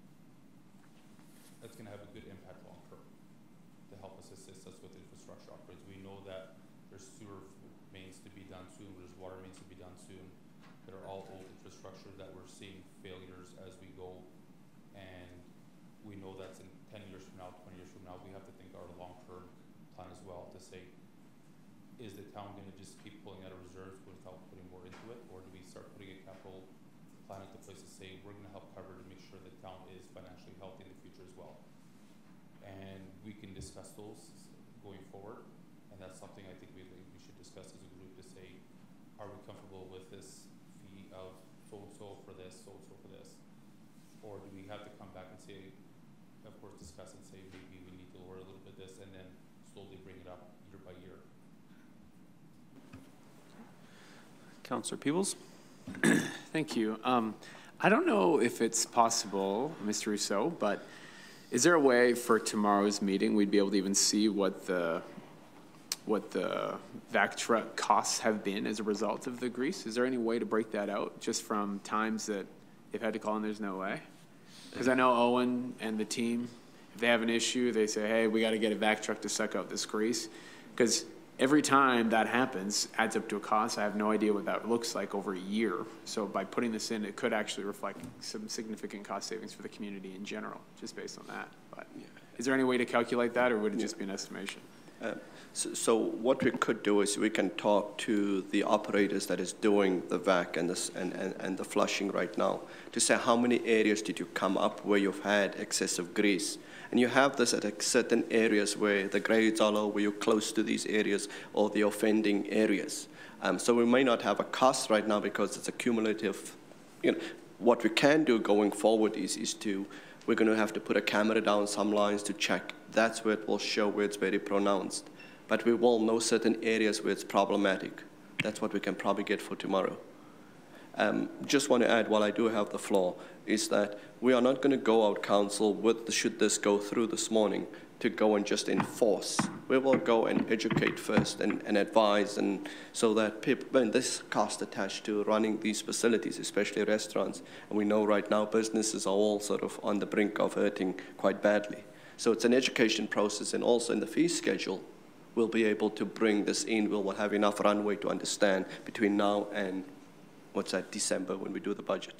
it's going to have a good impact long term to help us assist us with infrastructure upgrades. We know that there's sewer mains to be done soon, there's water mains to be done soon. That are all old infrastructure that we're seeing failures as we go. And we know that's in ten years from now, twenty years from now, we have to think our long-term plan as well to say, is the town going to just keep pulling out of reserves without putting more into it, or do we start putting a capital plan into place to say we're going to help cover to make sure the town is financially healthy in the future as well. And we can discuss those going forward, and that's something I think we, we should discuss as a group to say, are we comfortable with this fee of so-and-so for this, so-and-so for this? Or do we have to come back and say, of course, discuss and say maybe we need to lower a little bit this and then slowly bring it up year by year? Councillor Peebles. Thank you. Um, I don't know if it's possible, Mister Rousseau, but is there a way for tomorrow's meeting we'd be able to even see what the what the vac truck costs have been as a result of the grease? Is there any way to break that out just from times that they've had to call and there's no way? Because I know Owen and the team, if they have an issue, they say, hey, we got to get a vac truck to suck out this grease. Because every time that happens, adds up to a cost. I have no idea what that looks like over a year. So by putting this in, it could actually reflect some significant cost savings for the community in general, just based on that. But is there any way to calculate that, or would it just be an estimation? Uh, so, so what we could do is we can talk to the operators that is doing the vac and, this, and, and, and the flushing right now to say how many areas did you come up where you've had excessive grease. And you have this at certain areas where the grades are low, where you're close to these areas or the offending areas. Um, so we may not have a cost right now because it's a cumulative. You know, what we can do going forward is, is to, we're going to have to put a camera down some lines to check. That's where it will show where it's very pronounced. But we will know certain areas where it's problematic. That's what we can probably get for tomorrow. Um, just want to add, while I do have the floor, is that we are not going to go out, council, with the, should this go through this morning, to go and just enforce. We will go and educate first and, and advise, and so that people, when this cost attached to running these facilities, especially restaurants, and we know right now businesses are all sort of on the brink of hurting quite badly. So it's an education process, and also in the fee schedule, we'll be able to bring this in. We'll have enough runway to understand between now and what's that, December, when we do the budget.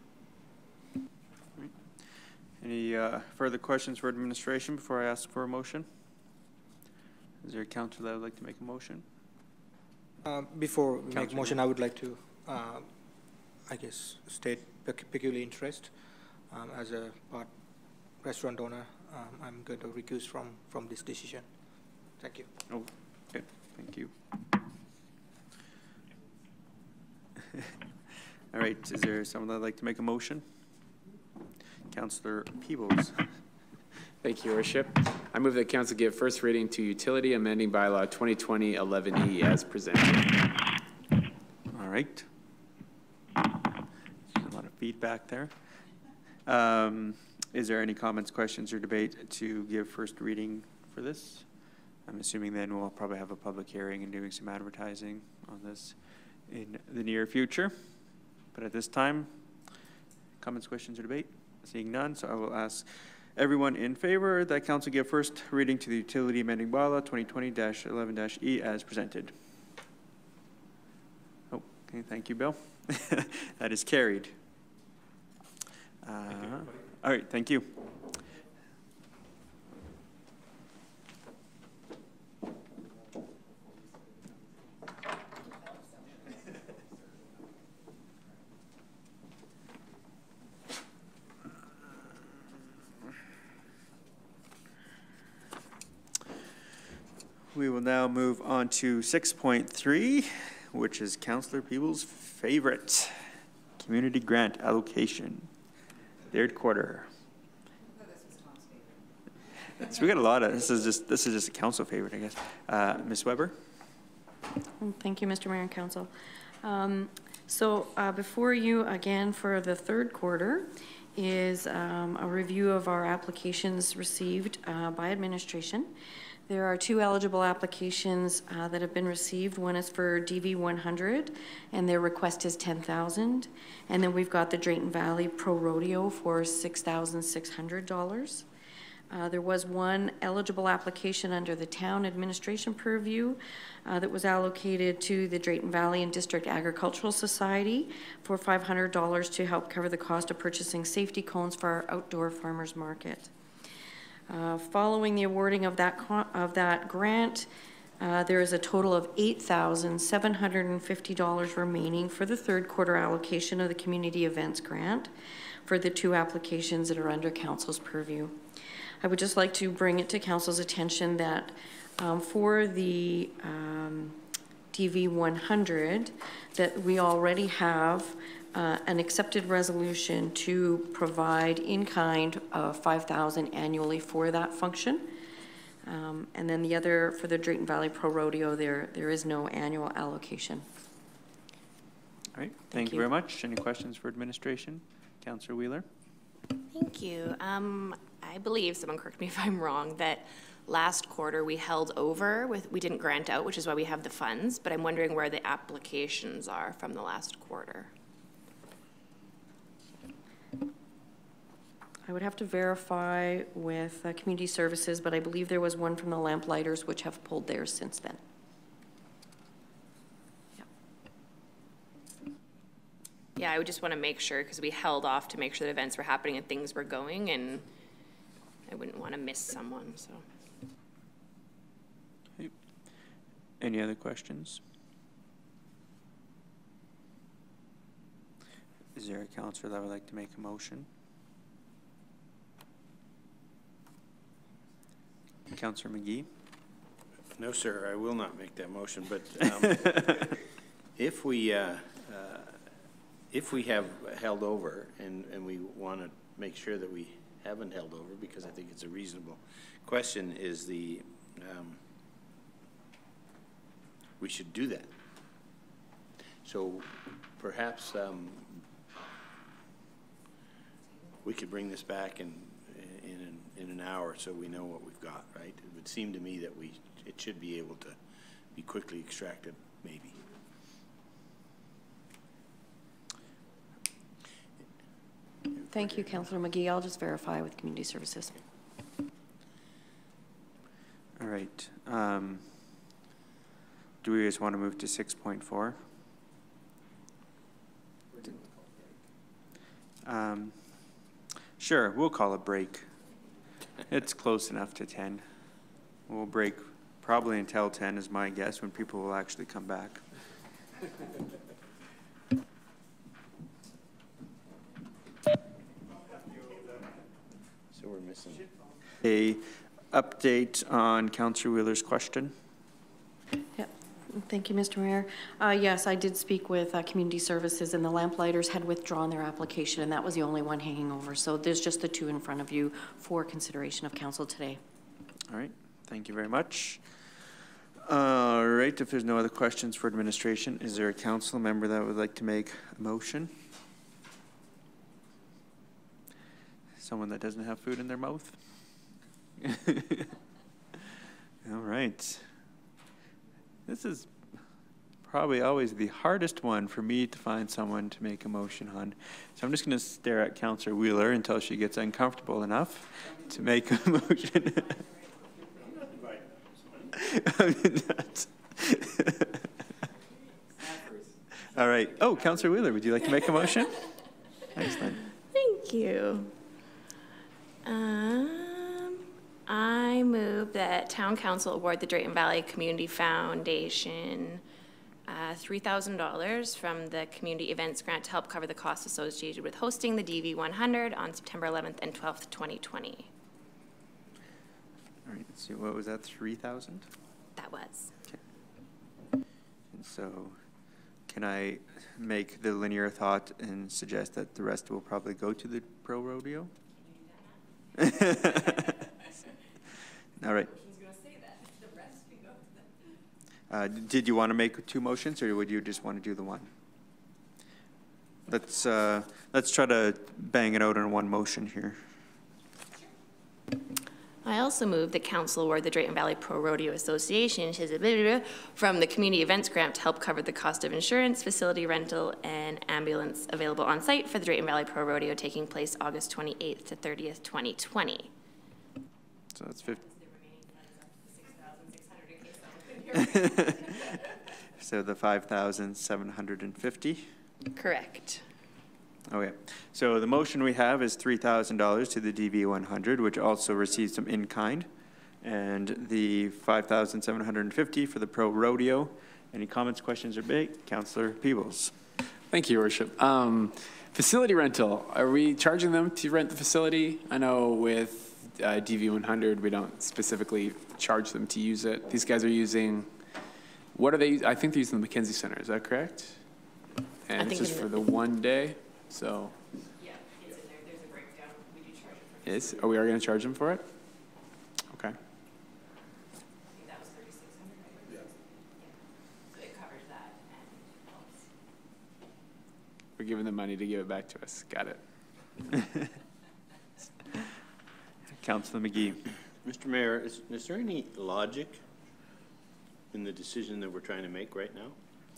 Any uh, further questions for administration before I ask for a motion? Is there a councillor that would like to make a motion? Uh, before we make a Councillor motion, I would like to, uh, I guess, state pec peculiar interest. Um, as a part restaurant owner, um, I'm going to recuse from, from this decision. Thank you. Oh, okay, thank you. All right, is there someone that would like to make a motion? Councillor Peebles. Thank you, Your Worship. I move that council give first reading to utility amending bylaw twenty twenty eleven E as presented. All right. A lot of feedback there. Um, is there any comments, questions, or debate to give first reading for this? I'm assuming then we'll probably have a public hearing and doing some advertising on this in the near future. But at this time, comments, questions, or debate? Seeing none, so I will ask everyone in favor that council give first reading to the utility amending bylaw twenty twenty dash eleven dash E as presented. Oh, okay, thank you, Bill. That is carried. Uh, all right, thank you. We will now move on to six point three, which is Councillor Peebles' favorite, community grant allocation, third quarter. So we got a lot of, this is just, this is just a council favorite, I guess. Uh, Miz Weber? Thank you, Mister Mayor and Council. Um, so uh, before you again for the third quarter is um, a review of our applications received uh, by administration. There are two eligible applications uh, that have been received. One is for D V one hundred, and their request is ten thousand dollars. And then we've got the Drayton Valley Pro Rodeo for six thousand six hundred dollars. Uh, there was one eligible application under the town administration purview uh, that was allocated to the Drayton Valley and District Agricultural Society for five hundred dollars to help cover the cost of purchasing safety cones for our outdoor farmers market. Uh, following the awarding of that of that grant, Uh, there is a total of eight thousand seven hundred fifty dollars remaining for the third quarter allocation of the community events grant for the two applications that are under council's purview. I would just like to bring it to council's attention that um, for the um, D V one hundred, that we already have uh, an accepted resolution to provide in-kind uh, five thousand dollars annually for that function. Um, and then the other, for the Drayton Valley Pro Rodeo, there there is no annual allocation. All right, thank, thank you. you very much. Any questions for administration? Councillor Wheeler. Thank you. Um, I believe, someone correct me if I'm wrong, that last quarter we held over with, we didn't grant out, which is why we have the funds, but I'm wondering where the applications are from the last quarter. I would have to verify with uh, community services, but I believe there was one from the Lamplighters which have pulled theirs since then. Yeah, yeah, I would just want to make sure, because we held off to make sure that events were happening and things were going, and I wouldn't want to miss someone, so. Okay. Any other questions? Is there a councillor that would like to make a motion? Councillor McGee? No, sir, I will not make that motion, but um, if we uh, uh, if we have held over and, and we want to make sure that we haven't held over, because I think it's a reasonable question, is the um, we should do that. So perhaps um, we could bring this back in in an, in an hour so we know what we've got, right? It would seem to me that we it should be able to be quickly extracted, maybe. Thank you, Councillor McGee. I'll just verify with community services. All right. Um, do we just want to move to six point four? Um, sure, we'll call a break. It's close enough to ten. We'll break probably until ten is my guess, when people will actually come back. So we're missing a update on Councillor Wheeler's question. Yep. Thank you, Mister Mayor. Uh, yes, I did speak with uh, community services, and the Lamplighters had withdrawn their application, and that was the only one hanging over. So there's just the two in front of you for consideration of council today. All right. Thank you very much. All right. If there's no other questions for administration, is there a council member that would like to make a motion? Someone that doesn't have food in their mouth? All right. This is probably always the hardest one for me to find someone to make a motion on. So I'm just going to stare at Councillor Wheeler until she gets uncomfortable enough to make a motion. All right. Oh, Councillor Wheeler, would you like to make a motion? Excellent. Thank you. Um, I move that Town Council award the Drayton Valley Community Foundation uh, three thousand dollars from the Community Events Grant to help cover the costs associated with hosting the D V one hundred on September eleventh and twelfth, twenty twenty. All right, let's see, what was that, three thousand? That was. Okay. And so, can I make the linear thought and suggest that the rest will probably go to the Pro Rodeo? All right. Uh, did you want to make two motions, or would you just want to do the one? Let's uh, let's try to bang it out in one motion here. I also move that council award the Drayton Valley Pro Rodeo Association from the Community Events Grant to help cover the cost of insurance, facility rental, and ambulance available on site for the Drayton Valley Pro Rodeo taking place August twenty-eighth to thirtieth, twenty twenty. So that's fifty. So the five thousand seven hundred fifty? Correct. Okay, so the motion we have is three thousand dollars to the D V one hundred, which also receives some in-kind. and the five thousand seven hundred fifty for the Pro Rodeo. Any comments, questions, or debate? Councillor Peebles. Thank you, Your Worship. Um, facility rental, are we charging them to rent the facility? I know with uh, D V one hundred, we don't specifically charge them to use it. These guys are using, what are they, I think they're using the McKenzie Center, is that correct? And I it's think just in for the- the one day, so. Yeah, it's in there, there's a breakdown, we do charge it for. Is, are we are gonna charge them for it? Okay. I think that was thirty-six hundred, right? Yeah. So it covers that and helps. We're giving them money to give it back to us. Got it. Councillor McGee. Mister Mayor, is, is there any logic in the decision that we're trying to make right now?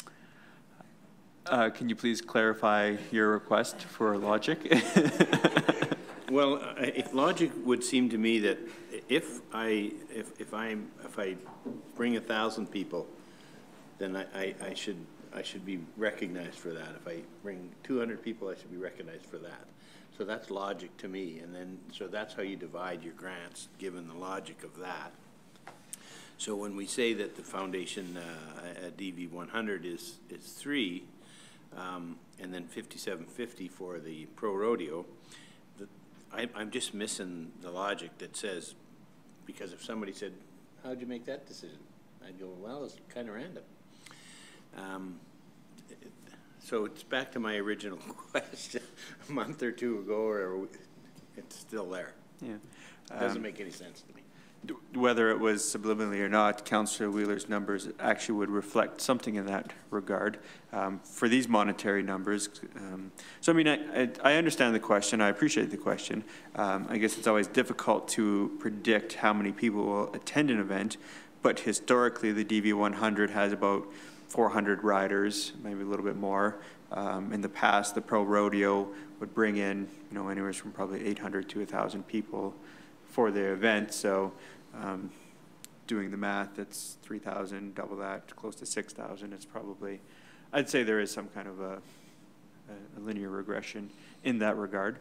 Uh, can you please clarify your request for logic? Well, uh, if logic would seem to me that if I if if I if I bring a thousand people, then I, I, I should I should be recognized for that. If I bring two hundred people, I should be recognized for that. So that's logic to me, and then so that's how you divide your grants, given the logic of that. So when we say that the foundation uh, at D V one hundred is is three, um, and then fifty-seven fifty for the Pro Rodeo, the, I, I'm just missing the logic that says, because if somebody said, "How'd you make that decision?" I'd go, "Well, it's kind of random." Um, it, so it's back to my original question a month or two ago, or it's still there. Yeah, it doesn't um, make any sense to me. Whether it was subliminally or not, Councillor Wheeler's numbers actually would reflect something in that regard um, for these monetary numbers. Um, so, I mean, I, I, I understand the question. I appreciate the question. Um, I guess it's always difficult to predict how many people will attend an event, but historically, the D V one hundred has about four hundred riders, maybe a little bit more. Um, in the past, the Pro Rodeo would bring in, you know, anywhere from probably eight hundred to one thousand people for the event. So um, doing the math, that's three thousand, double that, close to six thousand. It's probably, I'd say there is some kind of a, a linear regression in that regard.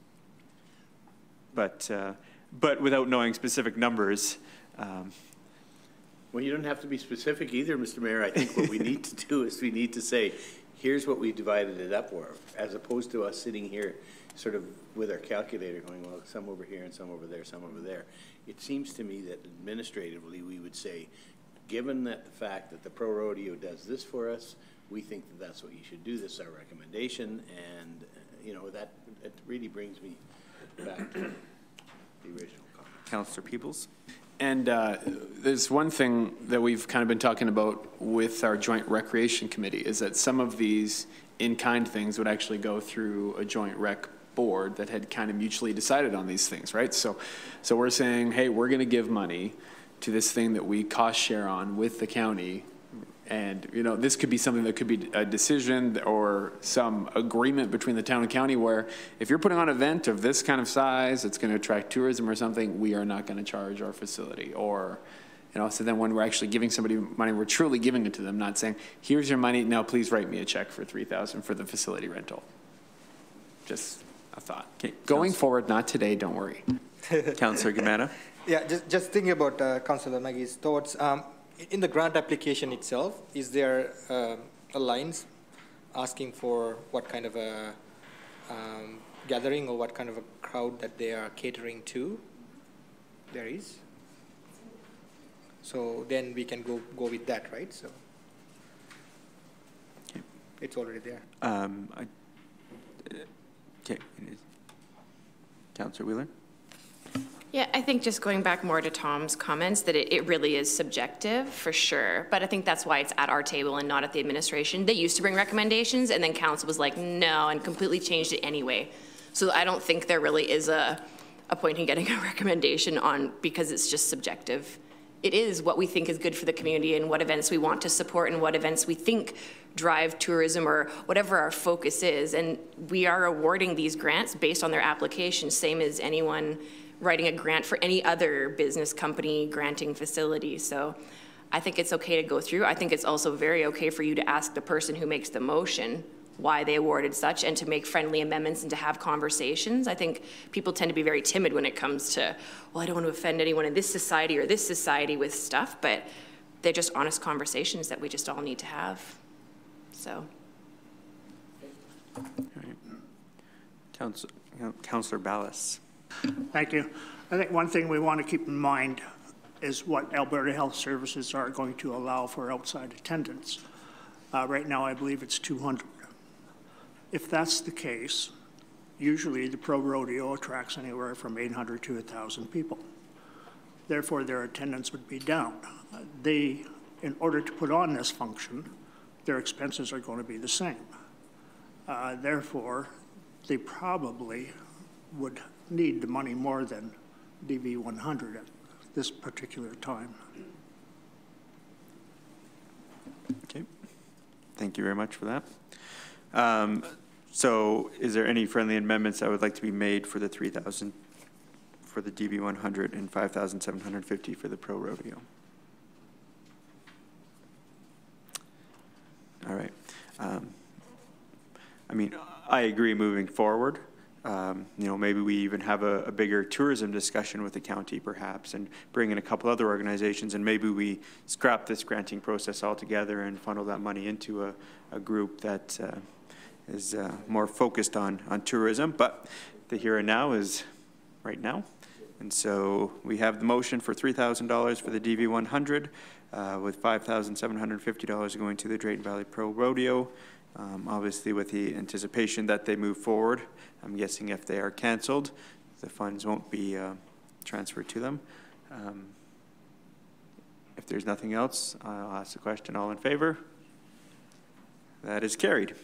But, uh, but without knowing specific numbers. Um, Well, you don't have to be specific either, Mister Mayor. I think what we need to do is we need to say, here's what we divided it up for, as opposed to us sitting here sort of with our calculator going, well, some over here and some over there, some over there. It seems to me that administratively we would say, given that the fact that the Pro Rodeo does this for us, we think that that's what you should do. This is our recommendation. And, uh, you know, that it really brings me back to the original comment. Councillor Peebles. And uh, there's one thing that we've kind of been talking about with our joint recreation committee is that some of these in-kind things would actually go through a joint rec board that had kind of mutually decided on these things, right? So, so we're saying, hey, we're going to give money to this thing that we cost share on with the county. And, you know, this could be something that could be a decision or some agreement between the town and county where if you're putting on an event of this kind of size, it's going to attract tourism or something, we are not going to charge our facility. Or, you know, so then when we're actually giving somebody money, we're truly giving it to them, not saying, here's your money, now please write me a check for three thousand dollars for the facility rental. Just a thought. Okay, Going Council. forward, not today, don't worry. Councillor Gamana. Yeah, just, just thinking about uh, Councillor Maggie's thoughts. Um, in the grant application itself, is there uh, a lines asking for what kind of a um, gathering or what kind of a crowd that they are catering to? There is. So then we can go go with that, right? So okay. It's already there. Um, I, okay. Councillor Wheeler. Yeah, I think just going back more to Tom's comments, that it, it really is subjective for sure. But I think that's why it's at our table and not at the administration. They used to bring recommendations and then council was like, no, and completely changed it anyway. So I don't think there really is a, a point in getting a recommendation on because it's just subjective. It is what we think is good for the community and what events we want to support and what events we think drive tourism or whatever our focus is. And we are awarding these grants based on their application, same as anyone writing a grant for any other business company granting facility. So I think it's okay to go through. I think it's also very okay for you to ask the person who makes the motion why they awarded such and to make friendly amendments and to have conversations. I think people tend to be very timid when it comes to, well, I don't want to offend anyone in this society or this society with stuff, but they're just honest conversations that we just all need to have. So. All right. Council, Councillor Ballas. Thank you. I think one thing we want to keep in mind is what Alberta Health Services are going to allow for outside attendance. Uh, right now, I believe it's two hundred. If that's the case, usually the Pro Rodeo attracts anywhere from eight hundred to one thousand people. Therefore, their attendance would be down. Uh, they, in order to put on this function, their expenses are going to be the same. Uh, therefore, they probably would need the money more than D V one hundred at this particular time. Okay, thank you very much for that. Um, so is there any friendly amendments that would like to be made for the three thousand for the D V one hundred and five thousand seven hundred fifty for the Pro Rodeo? All right. Um, I mean, I agree moving forward. Um, you know, maybe we even have a, a bigger tourism discussion with the county perhaps and bring in a couple other organizations, and maybe we scrap this granting process altogether and funnel that money into a, a group that uh, is uh, more focused on, on tourism. But the here and now is right now. And so we have the motion for three thousand dollars for the D V one hundred uh, with five thousand seven hundred fifty dollars going to the Drayton Valley Pro Rodeo. Um, obviously with the anticipation that they move forward. I'm guessing if they are canceled, the funds won't be uh, transferred to them. Um, if there's nothing else, I'll ask the question. All in favor? That is carried.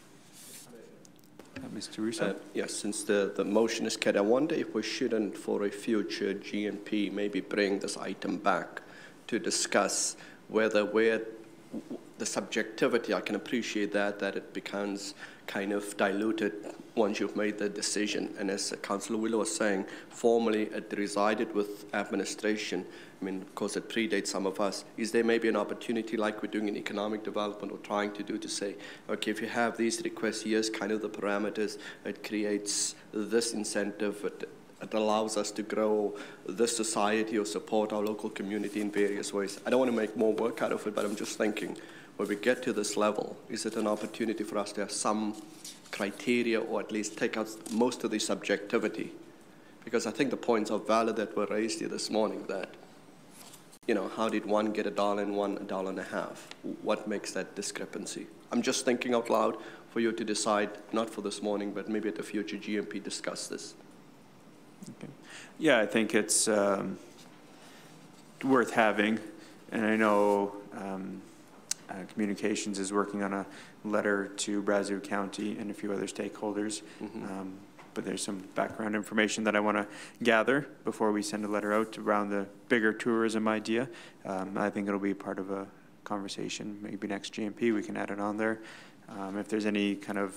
Uh, Mister Russo? Uh, yes, since the, the motion is carried, I wonder if we shouldn't, for a future G M P, maybe bring this item back to discuss whether we're the subjectivity, I can appreciate that, that it becomes kind of diluted once you've made the decision. And as Councillor Wheeler was saying, formally it resided with administration. I mean, of course, it predates some of us. Is there maybe an opportunity like we're doing in economic development or trying to do to say, okay, if you have these requests, here's kind of the parameters, it creates this incentive, it, it allows us to grow this society or support our local community in various ways. I don't want to make more work out of it, but I'm just thinking, when we get to this level, is it an opportunity for us to have some criteria or at least take out most of the subjectivity? Because I think the points are valid that were raised here this morning that, you know, how did one get a dollar and one a dollar and a half? What makes that discrepancy? I'm just thinking out loud for you to decide, not for this morning, but maybe at a future G M P discuss this. Okay. Yeah, I think it's um, worth having, and I know um, uh, Communications is working on a letter to Brazeau County and a few other stakeholders, mm-hmm. um, but there's some background information that I want to gather before we send a letter out around the bigger tourism idea. Um, I think it'll be part of a conversation, maybe next G M P, we can add it on there. Um, if there's any kind of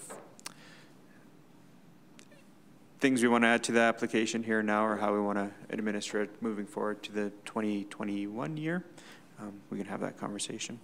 things we want to add to the application here now, or how we want to administer it moving forward to the twenty twenty-one year, um, we can have that conversation.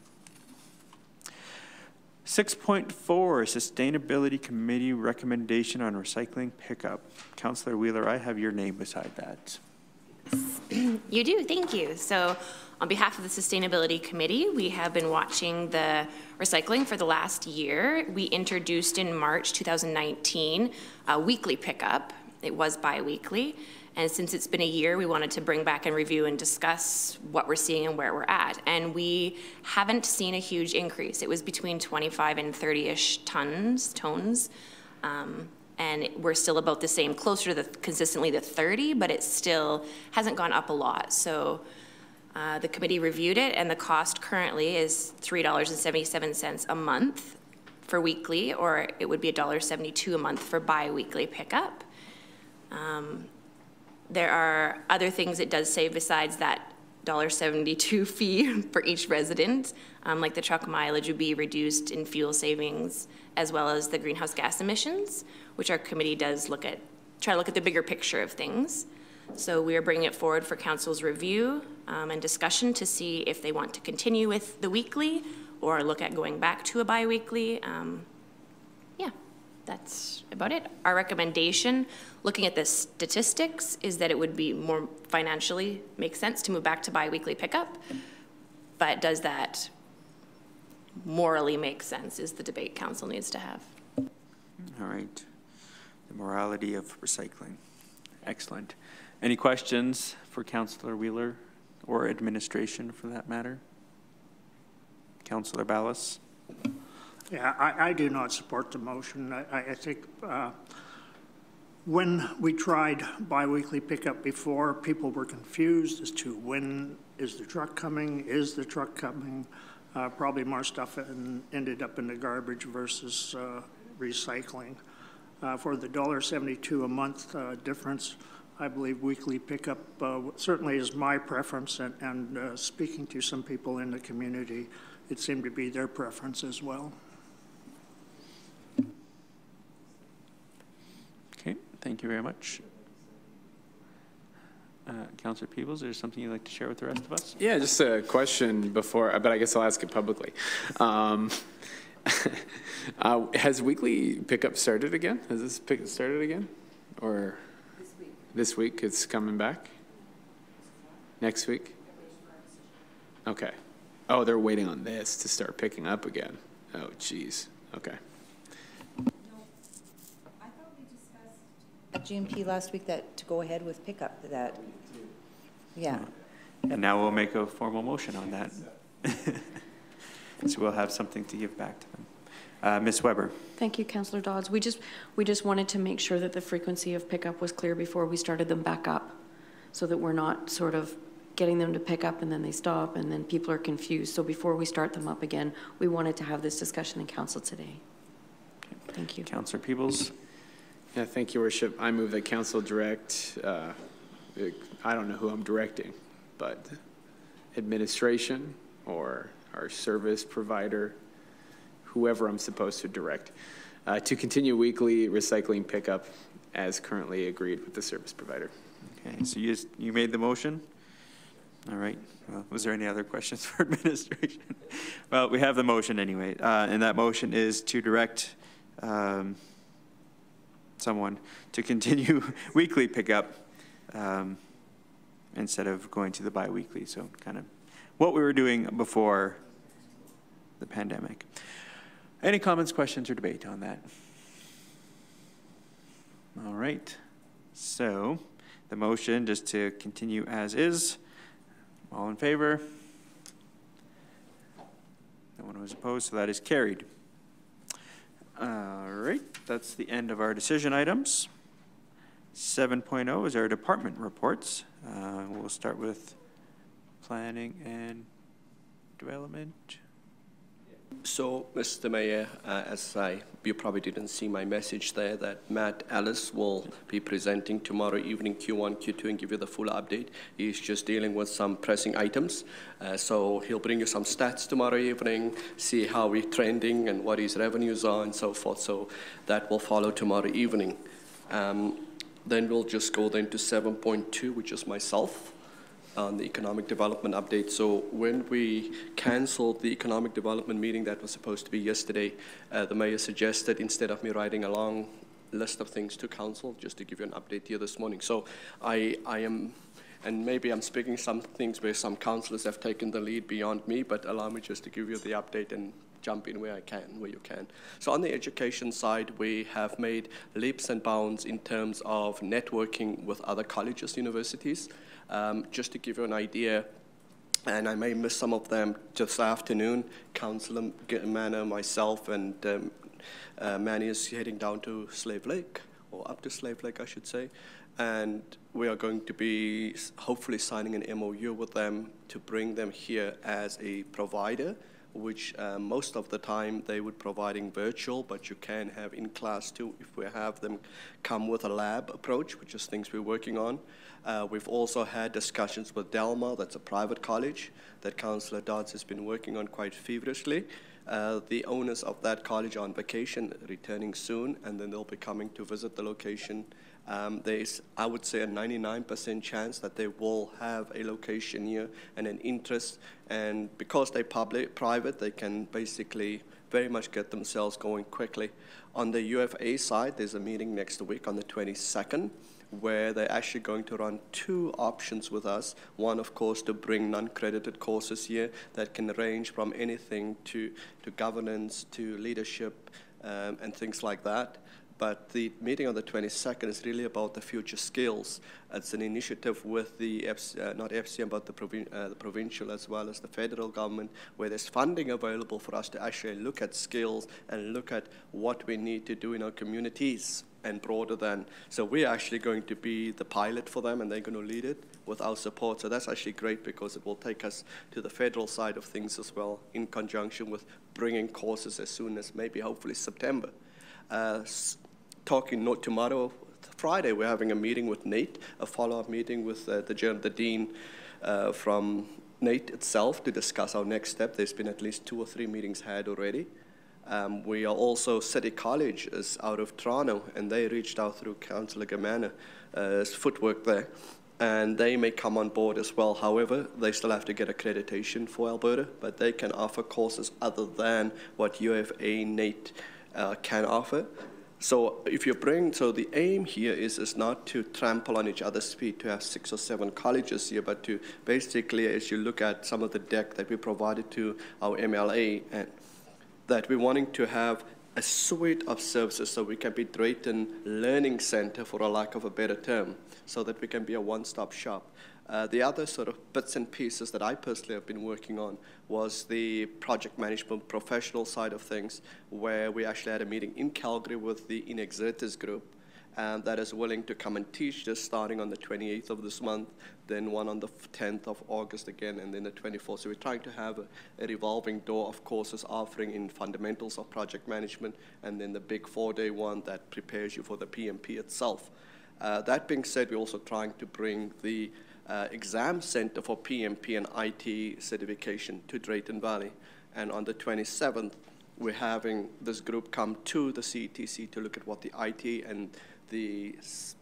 six point four, Sustainability Committee recommendation on recycling pickup. Councillor Wheeler, I have your name beside that. You do, thank you. So on behalf of the Sustainability Committee, we have been watching the recycling for the last year. We introduced in March two thousand nineteen a weekly pickup. It was bi-weekly. And since it's been a year, we wanted to bring back and review and discuss what we're seeing and where we're at. And we haven't seen a huge increase. It was between twenty-five and thirty-ish tons, tones. Um, and we're still about the same, closer to the, consistently to thirty, but it still hasn't gone up a lot. So uh, the committee reviewed it, and the cost currently is three dollars and seventy-seven cents a month for weekly, or it would be one dollar seventy-two a month for bi-weekly pickup. Um, there are other things it does save besides that one dollar seventy-two fee for each resident, um, like the truck mileage would be reduced in fuel savings, as well as the greenhouse gas emissions, which our committee does look at, try to look at the bigger picture of things. So we are bringing it forward for council's review um, and discussion to see if they want to continue with the weekly or look at going back to a bi-weekly. Um, that's about it. Our recommendation, looking at the statistics, is that it would be more financially make sense to move back to bi-weekly pickup. But does that morally make sense is the debate council needs to have. All right. The morality of recycling. Excellent. Any questions for Councillor Wheeler or administration for that matter? Councillor Ballas? Yeah, I, I do not support the motion. I, I think uh, when we tried biweekly pickup before, people were confused as to when is the truck coming, is the truck coming. Uh, probably more stuff in, ended up in the garbage versus uh, recycling. Uh, for the one dollar seventy-two a month uh, difference, I believe weekly pickup uh, certainly is my preference, and, and uh, speaking to some people in the community, it seemed to be their preference as well. Okay, thank you very much. Uh, Councillor Peebles, is there something you'd like to share with the rest of us? Yeah, just a question before, but I guess I'll ask it publicly. Um, uh, has weekly pickup started again? Has this pick started again? Or this week? This week it's coming back? Next week? Okay. Oh, they're waiting on this to start picking up again. Oh, geez. Okay. At G M P last week that to go ahead with pickup, that, yeah. And now we'll make a formal motion on that. So we'll have something to give back to them. Uh, Miz Weber. Thank you, Councillor Dodds. We just, we just wanted to make sure that the frequency of pickup was clear before we started them back up, so that we're not sort of getting them to pick up and then they stop and then people are confused. So before we start them up again, we wanted to have this discussion in council today. Okay. Thank you. Councillor Peebles. Yeah, thank you, Worship. I move that council direct, uh, I don't know who I'm directing, but administration or our service provider, whoever I'm supposed to direct, uh, to continue weekly recycling pickup as currently agreed with the service provider. Okay, so you, just, you made the motion? All right. Well, was there any other questions for administration? Well, we have the motion anyway, uh, and that motion is to direct um, someone to continue weekly pickup um, instead of going to the bi-weekly. So kind of what we were doing before the pandemic. Any comments, questions, or debate on that? All right. So the motion just to continue as is. All in favor? No one was opposed, so that is carried. All right, that's the end of our decision items. seven point oh is our department reports. Uh, we'll start with planning and development. So, Mister Mayor, uh, as I, you probably didn't see my message there, that Matt Ellis will be presenting tomorrow evening Q one, Q two, and give you the full update. He's just dealing with some pressing items. Uh, so he'll bring you some stats tomorrow evening, see how we're trending and what his revenues are and so forth. So that will follow tomorrow evening. Um, then we'll just go then to seven point two, which is myself, on the economic development update. So when we canceled the economic development meeting that was supposed to be yesterday, uh, the mayor suggested instead of me writing a long list of things to council, just to give you an update here this morning. So I, I am, and maybe I'm speaking some things where some councillors have taken the lead beyond me, but allow me just to give you the update and jump in where I can, where you can. So on the education side, we have made leaps and bounds in terms of networking with other colleges, universities. Um, just to give you an idea, and I may miss some of them this afternoon, Councillor Manor, myself, and um, uh, Manny is heading down to Slave Lake, or up to Slave Lake, I should say, and we are going to be hopefully signing an M O U with them to bring them here as a provider, which uh, most of the time they would providing virtual, but you can have in class too if we have them come with a lab approach, which is things we're working on. Uh, we've also had discussions with Delmar, that's a private college that Councillor Dodds has been working on quite feverishly. Uh, the owners of that college are on vacation, returning soon, and then they'll be coming to visit the location. Um, there's, I would say, a ninety-nine percent chance that they will have a location here and an interest. And because they're public, private, they can basically very much get themselves going quickly. On the U F A side, there's a meeting next week on the twenty-second, where they're actually going to run two options with us. One, of course, to bring non-credited courses here that can range from anything to, to governance, to leadership, um, and things like that. But the meeting on the twenty-second is really about the future skills. It's an initiative with the, F C, uh, not F C M, but the, provin uh, the provincial as well as the federal government, where there's funding available for us to actually look at skills and look at what we need to do in our communities and broader than. So we're actually going to be the pilot for them, and they're going to lead it with our support. So that's actually great because it will take us to the federal side of things as well, in conjunction with bringing courses as soon as maybe hopefully September. Uh, Talking not tomorrow, Friday, we're having a meeting with Nate, a follow-up meeting with uh, the, the dean uh, from Nate itself to discuss our next step. There's been at least two or three meetings had already. Um, we are also, City College is out of Toronto, and they reached out through Councillor Gamana, uh, footwork there, and they may come on board as well. However, they still have to get accreditation for Alberta, but they can offer courses other than what U F A Nate uh, can offer. So if you bring, so the aim here is, is not to trample on each other's feet, to have six or seven colleges here, but to basically, as you look at some of the deck that we provided to our M L A, and that we're wanting to have a suite of services so we can be Drayton Learning Center, for a lack of a better term, so that we can be a one-stop shop. Uh, the other sort of bits and pieces that I personally have been working on was the project management professional side of things, where we actually had a meeting in Calgary with the Inexertis group, and that is willing to come and teach this starting on the twenty-eighth of this month, then one on the tenth of August again, and then the twenty-fourth. So we're trying to have a, a revolving door of courses offering in fundamentals of project management, and then the big four-day one that prepares you for the P M P itself. Uh, that being said, we're also trying to bring the Uh, exam center for P M P and I T certification to Drayton Valley. And on the twenty-seventh, we're having this group come to the C E T C to look at what the I T and the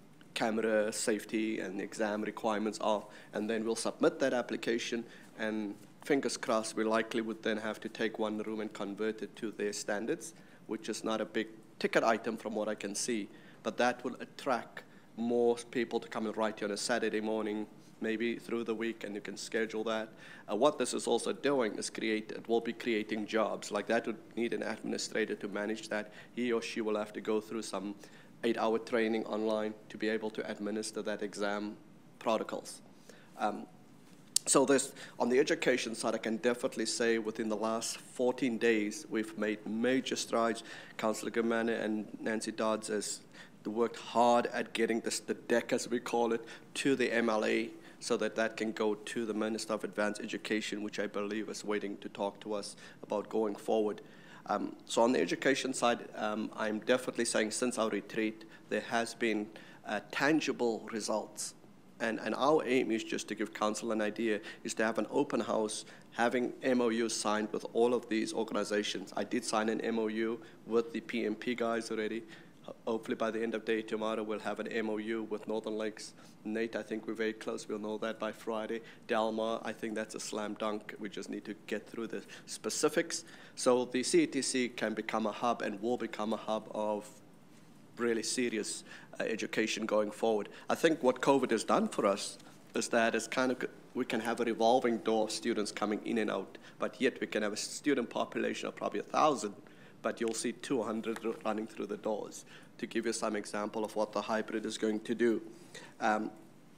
camera safety and exam requirements are. And then we'll submit that application, and fingers crossed, we likely would then have to take one room and convert it to their standards, which is not a big ticket item from what I can see. But that will attract more people to come and write you on a Saturday morning, maybe through the week, and you can schedule that. Uh, what this is also doing is create, it will be creating jobs. Like that would need an administrator to manage that. He or she will have to go through some eight-hour training online to be able to administer that exam protocols. Um, so this, on the education side, I can definitely say within the last fourteen days, we've made major strides. Councillor Gamana and Nancy Dodds has worked hard at getting this, the deck, as we call it, to the M L A, so that that can go to the Minister of Advanced Education, which I believe is waiting to talk to us about going forward. Um, so on the education side, um, I'm definitely saying since our retreat, there has been uh, tangible results. And, and our aim is, just to give council an idea, is to have an open house, having M O Us signed with all of these organizations. I did sign an M O U with the P M P guys already. Hopefully by the end of day tomorrow, we'll have an M O U with Northern Lakes. Nate, I think we're very close. We'll know that by Friday. Delmar, I think that's a slam dunk. We just need to get through the specifics. So the C E T C can become a hub and will become a hub of really serious uh, education going forward. I think what COVID has done for us is that it's kind of, we can have a revolving door of students coming in and out, but yet we can have a student population of probably a thousand, but you'll see two hundred running through the doors, to give you some example of what the hybrid is going to do. Um,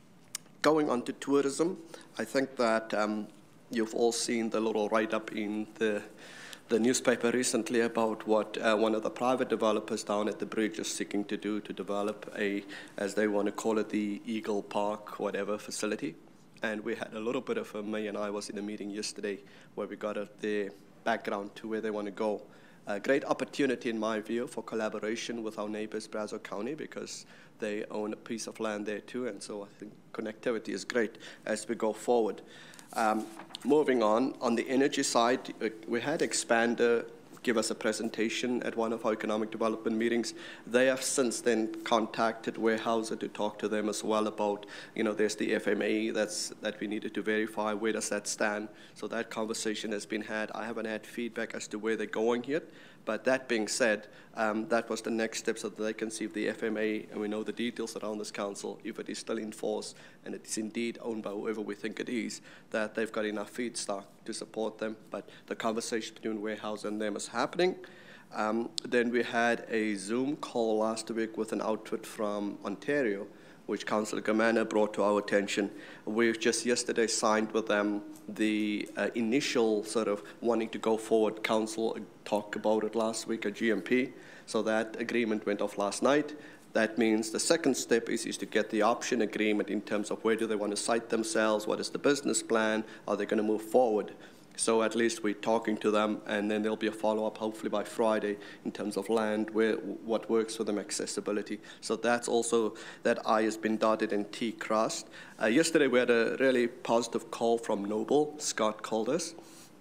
going on to tourism, I think that um, you've all seen the little write-up in the, the newspaper recently about what uh, one of the private developers down at the bridge is seeking to do to develop a, as they want to call it, the Eagle Park, whatever, facility. And we had a little bit of a, May and I was in a meeting yesterday where we got a, the background to where they want to go. A great opportunity, in my view, for collaboration with our neighbors, Brazeau County, because they own a piece of land there too, and so I think connectivity is great as we go forward. Um, moving on, on the energy side, we had Expander give us a presentation at one of our economic development meetings. They have since then contacted Weyerhaeuser to talk to them as well about, you know, there's the F M A that's, that we needed to verify, where does that stand? So that conversation has been had. I haven't had feedback as to where they're going yet, but that being said, um, that was the next step so that they can see if the F M A, and we know the details around this council, if it is still in force and it's indeed owned by whoever we think it is, that they've got enough feedstock to support them. But the conversation between Weyerhaeuser and them is happening. Um, then we had a Zoom call last week with an outfit from Ontario, which Councillor Gamana brought to our attention. We've just yesterday signed with them the uh, initial sort of wanting to go forward. Council talked about it last week at G M P, so that agreement went off last night. That means the second step is, is to get the option agreement in terms of where do they want to site themselves, what is the business plan, are they going to move forward? So at least we're talking to them, and then there'll be a follow-up hopefully by Friday in terms of land, where what works for them, accessibility. So that's also, that I has been dotted and T crossed. Uh, yesterday we had a really positive call from Noble. Scott called us,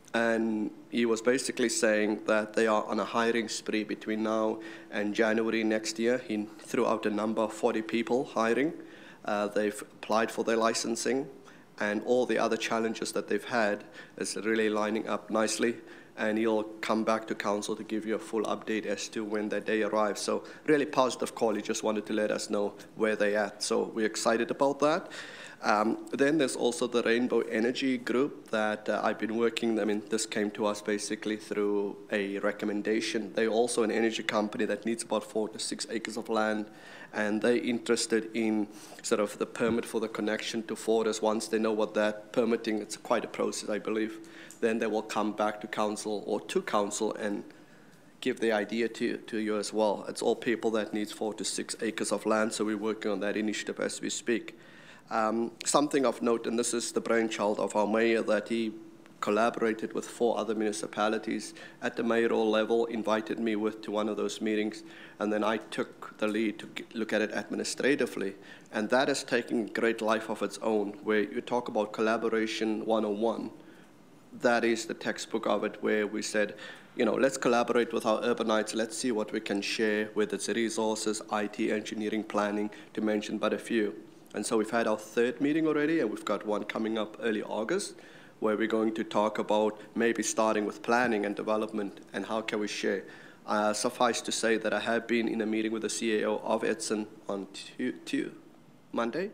and he was basically saying that they are on a hiring spree between now and January next year. He threw out a number of forty people hiring. Uh, they've applied for their licensing, and all the other challenges that they've had is really lining up nicely. And he'll come back to council to give you a full update as to when that day arrives. So really positive call. He just wanted to let us know where they're at. So we're excited about that. Um, then there's also the Rainbow Energy Group that uh, I've been working. I mean, this came to us basically through a recommendation. They're also an energy company that needs about four to six acres of land, and they're interested in sort of the permit for the connection to Fortis. Once they know what that permitting, it's quite a process, I believe, then they will come back to council or to council and give the idea to, to you as well. It's all people that needs four to six acres of land, so we're working on that initiative as we speak. Um, something of note, and this is the brainchild of our mayor, that he collaborated with four other municipalities at the mayoral level, invited me with to one of those meetings, and then I took the lead to get, look at it administratively. And that is taking great life of its own, where you talk about collaboration one oh one. That is the textbook of it, where we said, you know, let's collaborate with our urbanites, let's see what we can share, whether it's resources, I T, engineering, planning, to mention but a few. And so we've had our third meeting already, and we've got one coming up early August, where we're going to talk about maybe starting with planning and development and how can we share. Uh, suffice to say that I have been in a meeting with the C A O of Edson on two, two, Monday,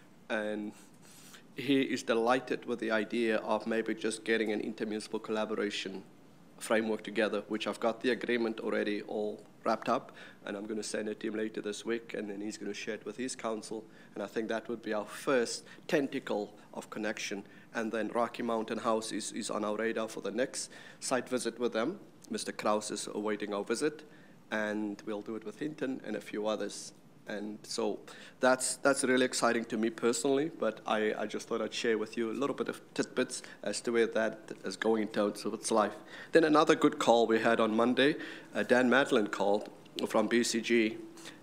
and he is delighted with the idea of maybe just getting an intermunicipal collaboration framework together, which I've got the agreement already all wrapped up, and I'm going to send it to him later this week, and then he's going to share it with his council, and I think that would be our first tentacle of connection. And then Rocky Mountain House is, is on our radar for the next site visit with them. Mister Krause is awaiting our visit, and we'll do it with Hinton and a few others. And so that's that's really exciting to me personally, but I, I just thought I'd share with you a little bit of tidbits as to where that is going in terms of its life. Then another good call we had on Monday, uh, Dan Madeline called from B C G,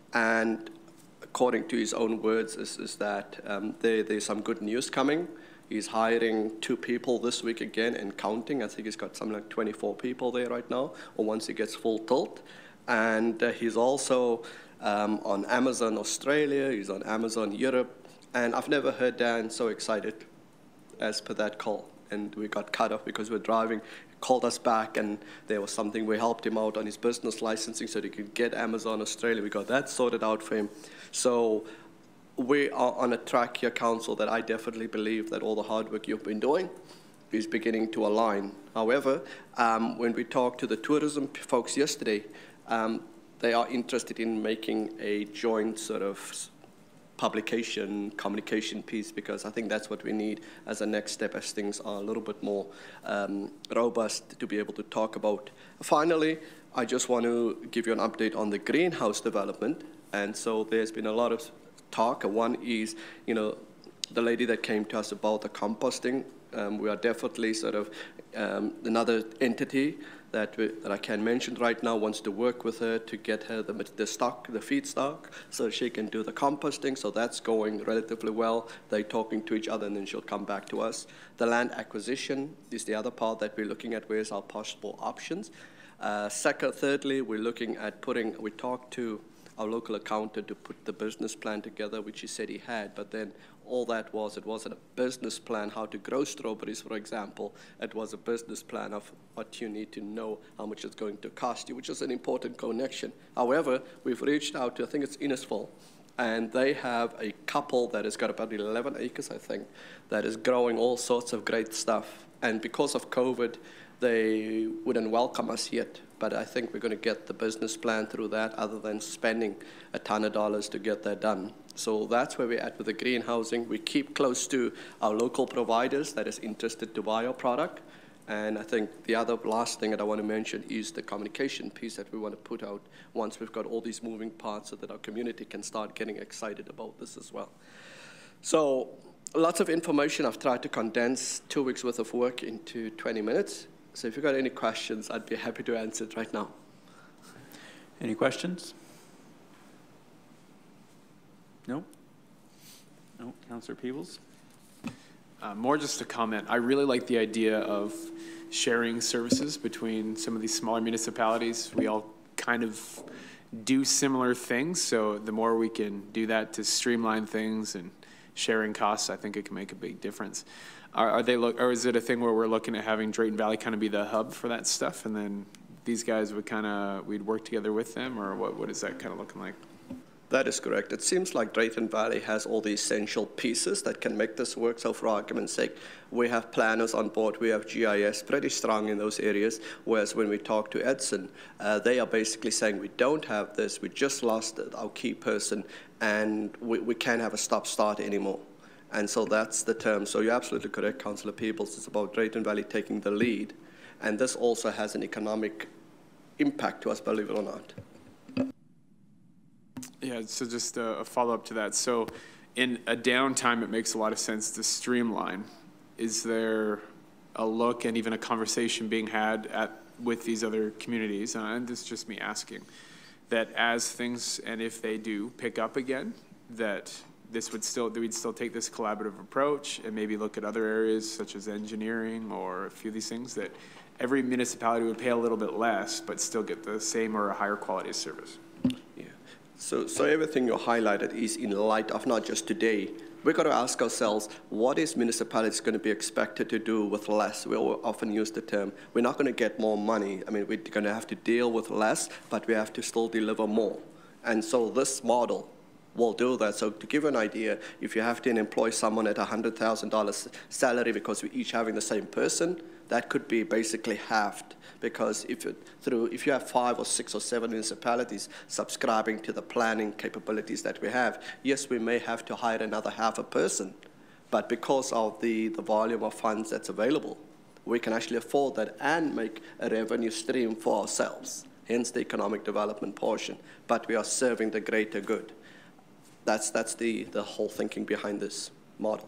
and according to his own words is, is that um, there, there's some good news coming. He's hiring two people this week again and counting. I think he's got something like twenty-four people there right now, or once he gets full tilt. And uh, he's also Um, on Amazon Australia, he's on Amazon Europe, and I've never heard Dan so excited as per that call. And we got cut off because we're driving, he called us back, and there was something, we helped him out on his business licensing so that he could get Amazon Australia. We got that sorted out for him. So we are on a track here, Council, that I definitely believe that all the hard work you've been doing is beginning to align. However, um, when we talked to the tourism folks yesterday, um, they are interested in making a joint sort of publication, communication piece, because I think that's what we need as a next step as things are a little bit more um, robust to be able to talk about. Finally, I just want to give you an update on the greenhouse development. And so there's been a lot of talk. One is, you know, the lady that came to us about the composting. Um, we are definitely sort of um, another entity that, we, that I can mention right now wants to work with her to get her the, the stock, the feedstock, so she can do the composting. So that's going relatively well. They're talking to each other, and then she'll come back to us. The land acquisition is the other part that we're looking at. Where's our possible options? Uh, second, thirdly, we're looking at putting, we talked to our local accountant to put the business plan together, which he said he had, but then all that was, it wasn't a business plan how to grow strawberries, for example. It was a business plan of what you need to know, how much it's going to cost you, which is an important connection. However, we've reached out to, I think it's Innisfil, and they have a couple that has got about eleven acres, I think, that is growing all sorts of great stuff. And because of COVID, they wouldn't welcome us yet. But I think we're going to get the business plan through that, other than spending a ton of dollars to get that done. So that's where we're at with the greenhousing. We keep close to our local providers that is interested to buy our product. And I think the other last thing that I want to mention is the communication piece that we want to put out once we've got all these moving parts so that our community can start getting excited about this as well. So lots of information. I've tried to condense two weeks worth of work into twenty minutes. So if you've got any questions, I'd be happy to answer it right now. Any questions? No? No, Councillor Peebles? Uh, more just a comment. I really like the idea of sharing services between some of these smaller municipalities. We all kind of do similar things, so the more we can do that to streamline things and sharing costs, I think it can make a big difference. Are, are they look, or is it a thing where we're looking at having Drayton Valley kind of be the hub for that stuff, and then these guys would kind of, we'd work together with them, or what, what is that kind of looking like? That is correct. It seems like Drayton Valley has all the essential pieces that can make this work. So for argument's sake, we have planners on board, we have G I S pretty strong in those areas, whereas when we talk to Edson, uh, they are basically saying we don't have this, we just lost our key person, and we, we can't have a stop-start anymore. And so that's the term. So you're absolutely correct, Councillor Peebles. It's about Drayton Valley taking the lead, and this also has an economic impact to us, believe it or not. Yeah, so just a, a follow-up to that. So in a downtime, it makes a lot of sense to streamline. Is there a look and even a conversation being had at with these other communities, and this is just me asking, that as things, and if they do pick up again, that this would still, we'd still take this collaborative approach and maybe look at other areas such as engineering or a few of these things, that every municipality would pay a little bit less but still get the same or a higher quality of service? Yeah. So, so everything you highlighted is in light of not just today. We've got to ask ourselves, what is municipalities going to be expected to do with less? We often use the term, we're not going to get more money. I mean, we're going to have to deal with less, but we have to still deliver more. And so this model will do that. So to give you an idea, if you have to employ someone at one hundred thousand dollars salary because we're each having the same person, that could be basically halved. Because if you, through, if you have five or six or seven municipalities subscribing to the planning capabilities that we have, yes, we may have to hire another half a person, but because of the, the volume of funds that's available, we can actually afford that and make a revenue stream for ourselves, hence the economic development portion, but we are serving the greater good. That's, that's the, the whole thinking behind this model.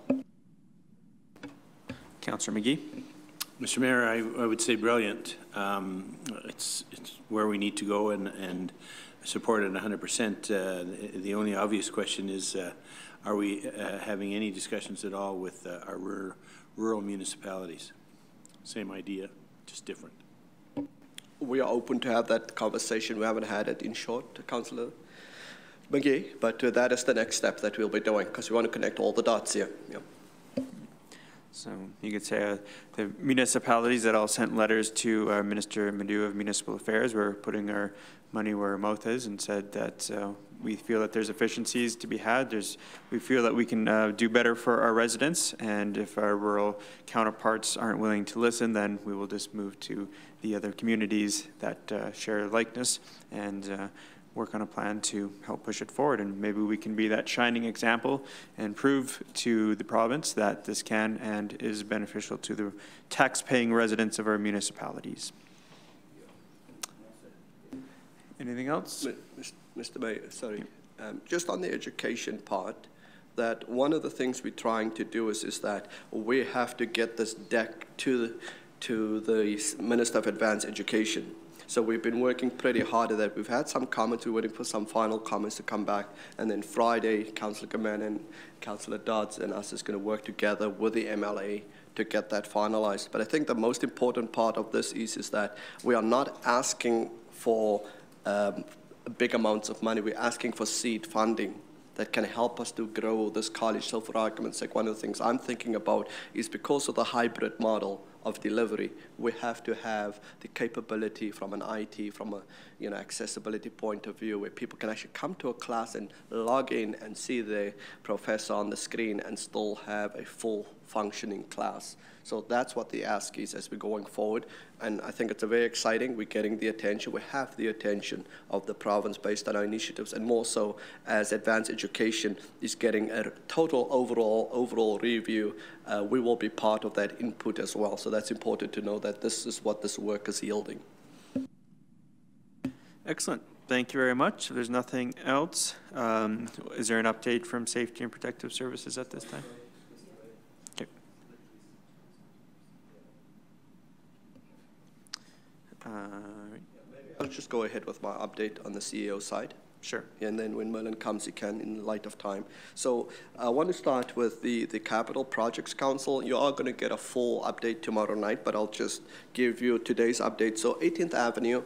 Councillor McGee. Mister Mayor, I, I would say brilliant. Um, it's, it's where we need to go, and, and support it one hundred percent. Uh, the, the only obvious question is, uh, are we uh, having any discussions at all with uh, our rural, rural municipalities? Same idea, just different. We are open to have that conversation. We haven't had it in short, Councillor McGee, but uh, that is the next step that we'll be doing, because we want to connect all the dots here. Yeah. So you could say uh, the municipalities that all sent letters to uh, Minister Madu of Municipal Affairs were putting our money where our mouth is, and said that uh, we feel that there's efficiencies to be had. There's, we feel that we can uh, do better for our residents, and if our rural counterparts aren't willing to listen, then we will just move to the other communities that uh, share a likeness and uh, work on a plan to help push it forward. And maybe we can be that shining example and prove to the province that this can and is beneficial to the tax-paying residents of our municipalities. Anything else? Mister Mayor, sorry. Um, just on the education part, that one of the things we're trying to do is, is that we have to get this deck to the, to the Minister of Advanced Education. So we've been working pretty hard at that. We've had some comments. We're waiting for some final comments to come back. And then Friday, Councillor Gaman and Councillor Dodds and us is going to work together with the M L A to get that finalized. But I think the most important part of this is, is that we are not asking for um, big amounts of money. We're asking for seed funding that can help us to grow this college. So for argument's sake, one of the things I'm thinking about is because of the hybrid model of delivery, we have to have the capability from an I T, from a you know accessibility point of view, where people can actually come to a class and log in and see the professor on the screen and still have a full functioning class. So that's what the ask is as we're going forward. And I think it's a very exciting. We're getting the attention. We have the attention of the province based on our initiatives, and more so as advanced education is getting a total overall overall review. Uh, we will be part of that input as well. So that's important to know that this is what this work is yielding. Excellent. Thank you very much. If there's nothing else, um, is there an update from Safety and Protective Services at this time? Okay. Uh, I'll just go ahead with my update on the C E O side. Sure. And then when Merlin comes, he can in light of time. So I want to start with the, the Capital Projects Council. You are going to get a full update tomorrow night, but I'll just give you today's update. So eighteenth Avenue,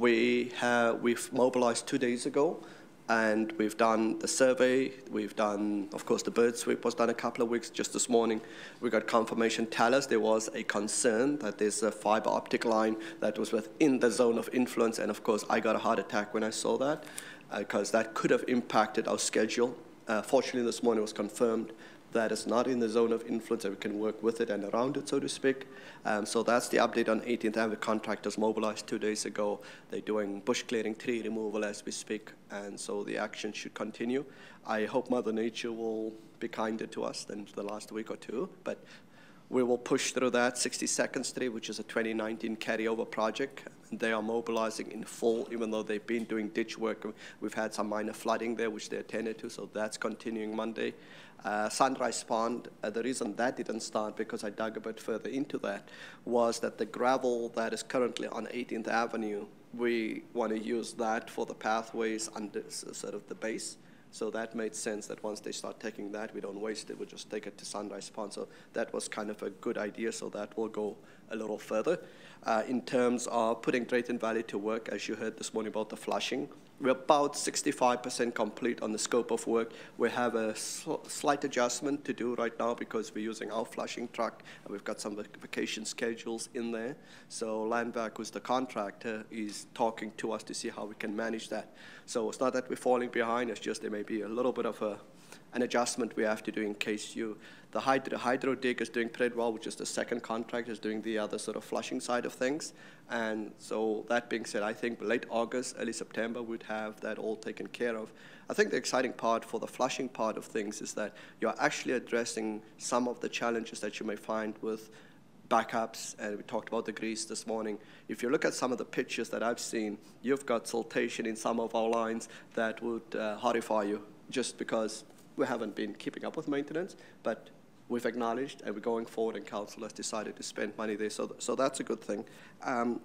we have, we've mobilized two days ago, and we've done the survey. We've done, of course, the bird sweep was done a couple of weeks. Just this morning, we got confirmation tell us there was a concern that there's a fiber optic line that was within the zone of influence. And of course, I got a heart attack when I saw that, because uh, that could have impacted our schedule. Uh, fortunately, this morning it was confirmed that it's not in the zone of influence, and we can work with it and around it, so to speak. Um, so that's the update on eighteenth Avenue. Contractors mobilized two days ago. They're doing bush clearing, tree removal as we speak, and so the action should continue. I hope Mother Nature will be kinder to us than the last week or two, but we will push through that. sixty-second Street, which is a twenty nineteen carryover project, they are mobilizing in full, even though they've been doing ditch work. We've had some minor flooding there, which they attended to, so that's continuing Monday. Uh, Sunrise Pond, uh, the reason that didn't start, because I dug a bit further into that, was that the gravel that is currently on eighteenth Avenue, we want to use that for the pathways under sort of the base. So that made sense that once they start taking that, we don't waste it, we'll just take it to Sunrise Pond. So that was kind of a good idea, so that will go a little further. Uh, in terms of putting Drayton Valley to work, as you heard this morning about the flushing, we're about sixty-five percent complete on the scope of work. We have a sl slight adjustment to do right now because we're using our flushing truck, and we've got some vacation schedules in there. So Landvac, who's the contractor, is talking to us to see how we can manage that. So it's not that we're falling behind, it's just there may be a little bit of a an adjustment we have to do in case you, the hydro, hydro dig is doing pretty well, which is the second contract, is doing the other sort of flushing side of things. And so that being said, I think late August, early September, we'd have that all taken care of. I think the exciting part for the flushing part of things is that you're actually addressing some of the challenges that you may find with backups, and we talked about the grease this morning. If you look at some of the pictures that I've seen, you've got siltation in some of our lines that would uh, horrify you, just because we haven't been keeping up with maintenance, but we've acknowledged and we're going forward, and council has decided to spend money there, so, th so that's a good thing. Um,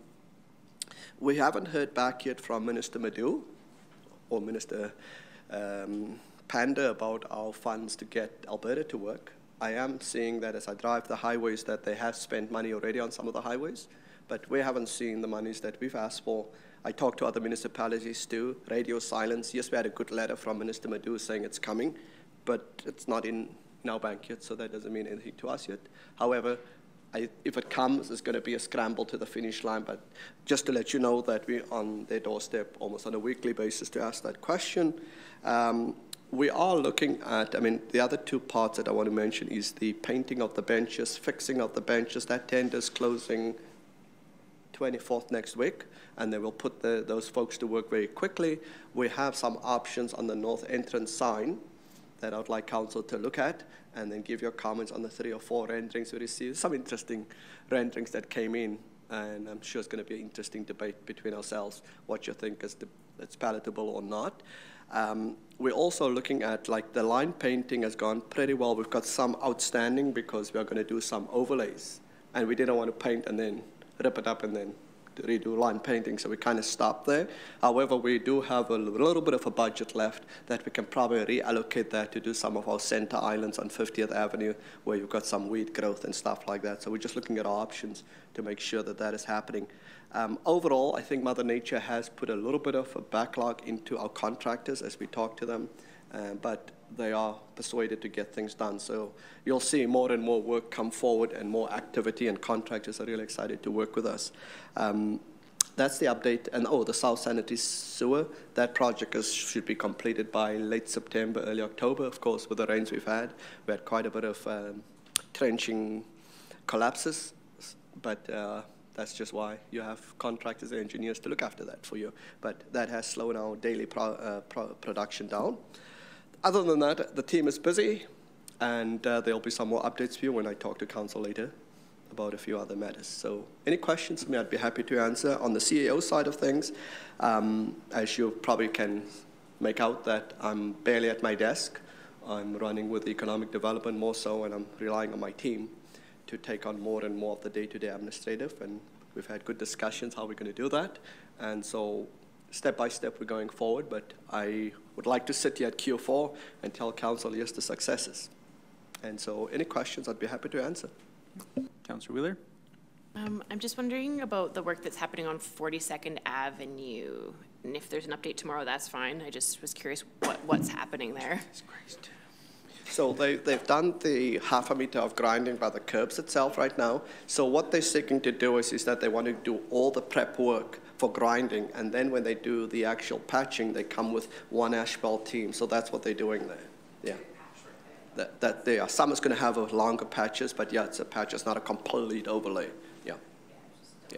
we haven't heard back yet from Minister Madu or Minister um, Panda about our funds to get Alberta to work. I am seeing that as I drive the highways that they have spent money already on some of the highways, but we haven't seen the monies that we've asked for. I talked to other municipalities too. Radio silence. Yes, we had a good letter from Minister Madu saying it's coming, but it's not in, in our bank yet, so that doesn't mean anything to us yet. However, I, if it comes, it's going to be a scramble to the finish line, but just to let you know that we're on their doorstep almost on a weekly basis to ask that question. Um, we are looking at, I mean, the other two parts that I want to mention is the painting of the benches, fixing of the benches. That tender's closing twenty-fourth next week, and they will put the, those folks to work very quickly. We have some options on the north entrance sign that I would like council to look at, and then give your comments on the three or four renderings we received. Some interesting renderings that came in, and I'm sure it's going to be an interesting debate between ourselves, what you think is the, it's palatable or not. Um, we're also looking at, like, the line painting has gone pretty well. We've got some outstanding because we are going to do some overlays, and we didn't want to paint and then rip it up and then to redo line painting, so we kind of stopped there. However, we do have a little bit of a budget left that we can probably reallocate that to do some of our center islands on fiftieth Avenue, where you've got some weed growth and stuff like that. So we're just looking at our options to make sure that that is happening. Um, overall, I think Mother Nature has put a little bit of a backlog into our contractors as we talk to them, uh, but they are persuaded to get things done. So you'll see more and more work come forward and more activity, and contractors are really excited to work with us. Um, that's the update. And oh, the South Sanitary Sewer, that project is, should be completed by late September, early October. Of course, with the rains we've had, we had quite a bit of um, trenching collapses, but uh, that's just why you have contractors and engineers to look after that for you. But that has slowed our daily pro, uh, pro production down. Other than that, the team is busy, and uh, there'll be some more updates for you when I talk to council later about a few other matters. So any questions for me, I'd be happy to answer. On the C A O side of things, um, as you probably can make out that I'm barely at my desk. I'm running with economic development more so, and I'm relying on my team to take on more and more of the day-to-day administrative, and we've had good discussions how we're going to do that. And so step by step, we're going forward, but I would like to sit here at Q four and tell council, here's the successes. And so any questions, I'd be happy to answer. Councillor Wheeler? Um, I'm just wondering about the work that's happening on forty-second Avenue. And if there's an update tomorrow, that's fine. I just was curious what, what's happening there. So they, they've done the half a meter of grinding by the curbs itself right now. So what they're seeking to do is, is that they want to do all the prep work for grinding, and then when they do the actual patching, they come with one asphalt team. So that's what they're doing there. Yeah. That, that they are. Some is going to have a longer patches, but yeah, it's a patch. It's not a complete overlay. Yeah. Yeah.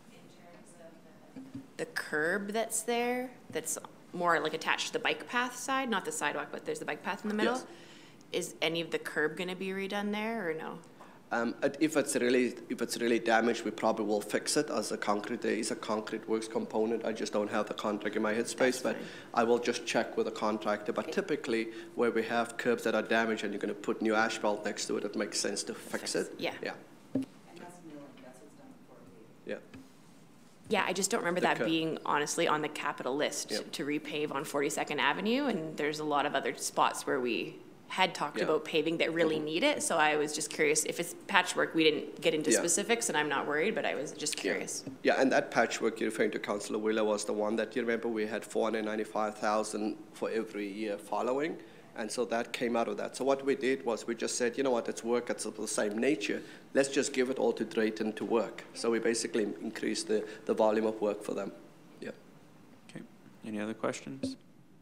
The curb that's there, that's more like attached to the bike path side, not the sidewalk, but there's the bike path in the middle. Yes. Is any of the curb going to be redone there, or no? Um, if it's really if it's really damaged, we probably will fix it as a concrete. There is a concrete works component. I just don't have the contract in my headspace, but I will just check with the contractor. But okay. Typically, where we have curbs that are damaged and you're going to put new asphalt next to it, it makes sense to fix, fix. it. Yeah. Yeah. And that's milling. That's what's done before. Yeah. Yeah, I just don't remember The that curb. being honestly on the capital list Yep. to repave on forty-second Avenue, and there's a lot of other spots where we had talked Yeah. about paving that really Mm-hmm. need it. So I was just curious if it's patchwork. We didn't get into Yeah. specifics, and I'm not worried, but I was just curious. Yeah, yeah, and that patchwork you're referring to, Councillor Wheeler, was the one that you remember we had four hundred ninety-five thousand for every year following, and so that came out of that. So what we did was we just said, you know what, it's work, it's of the same nature. Let's just give it all to Drayton to work. So we basically increased the, the volume of work for them. Yeah. Okay. Any other questions?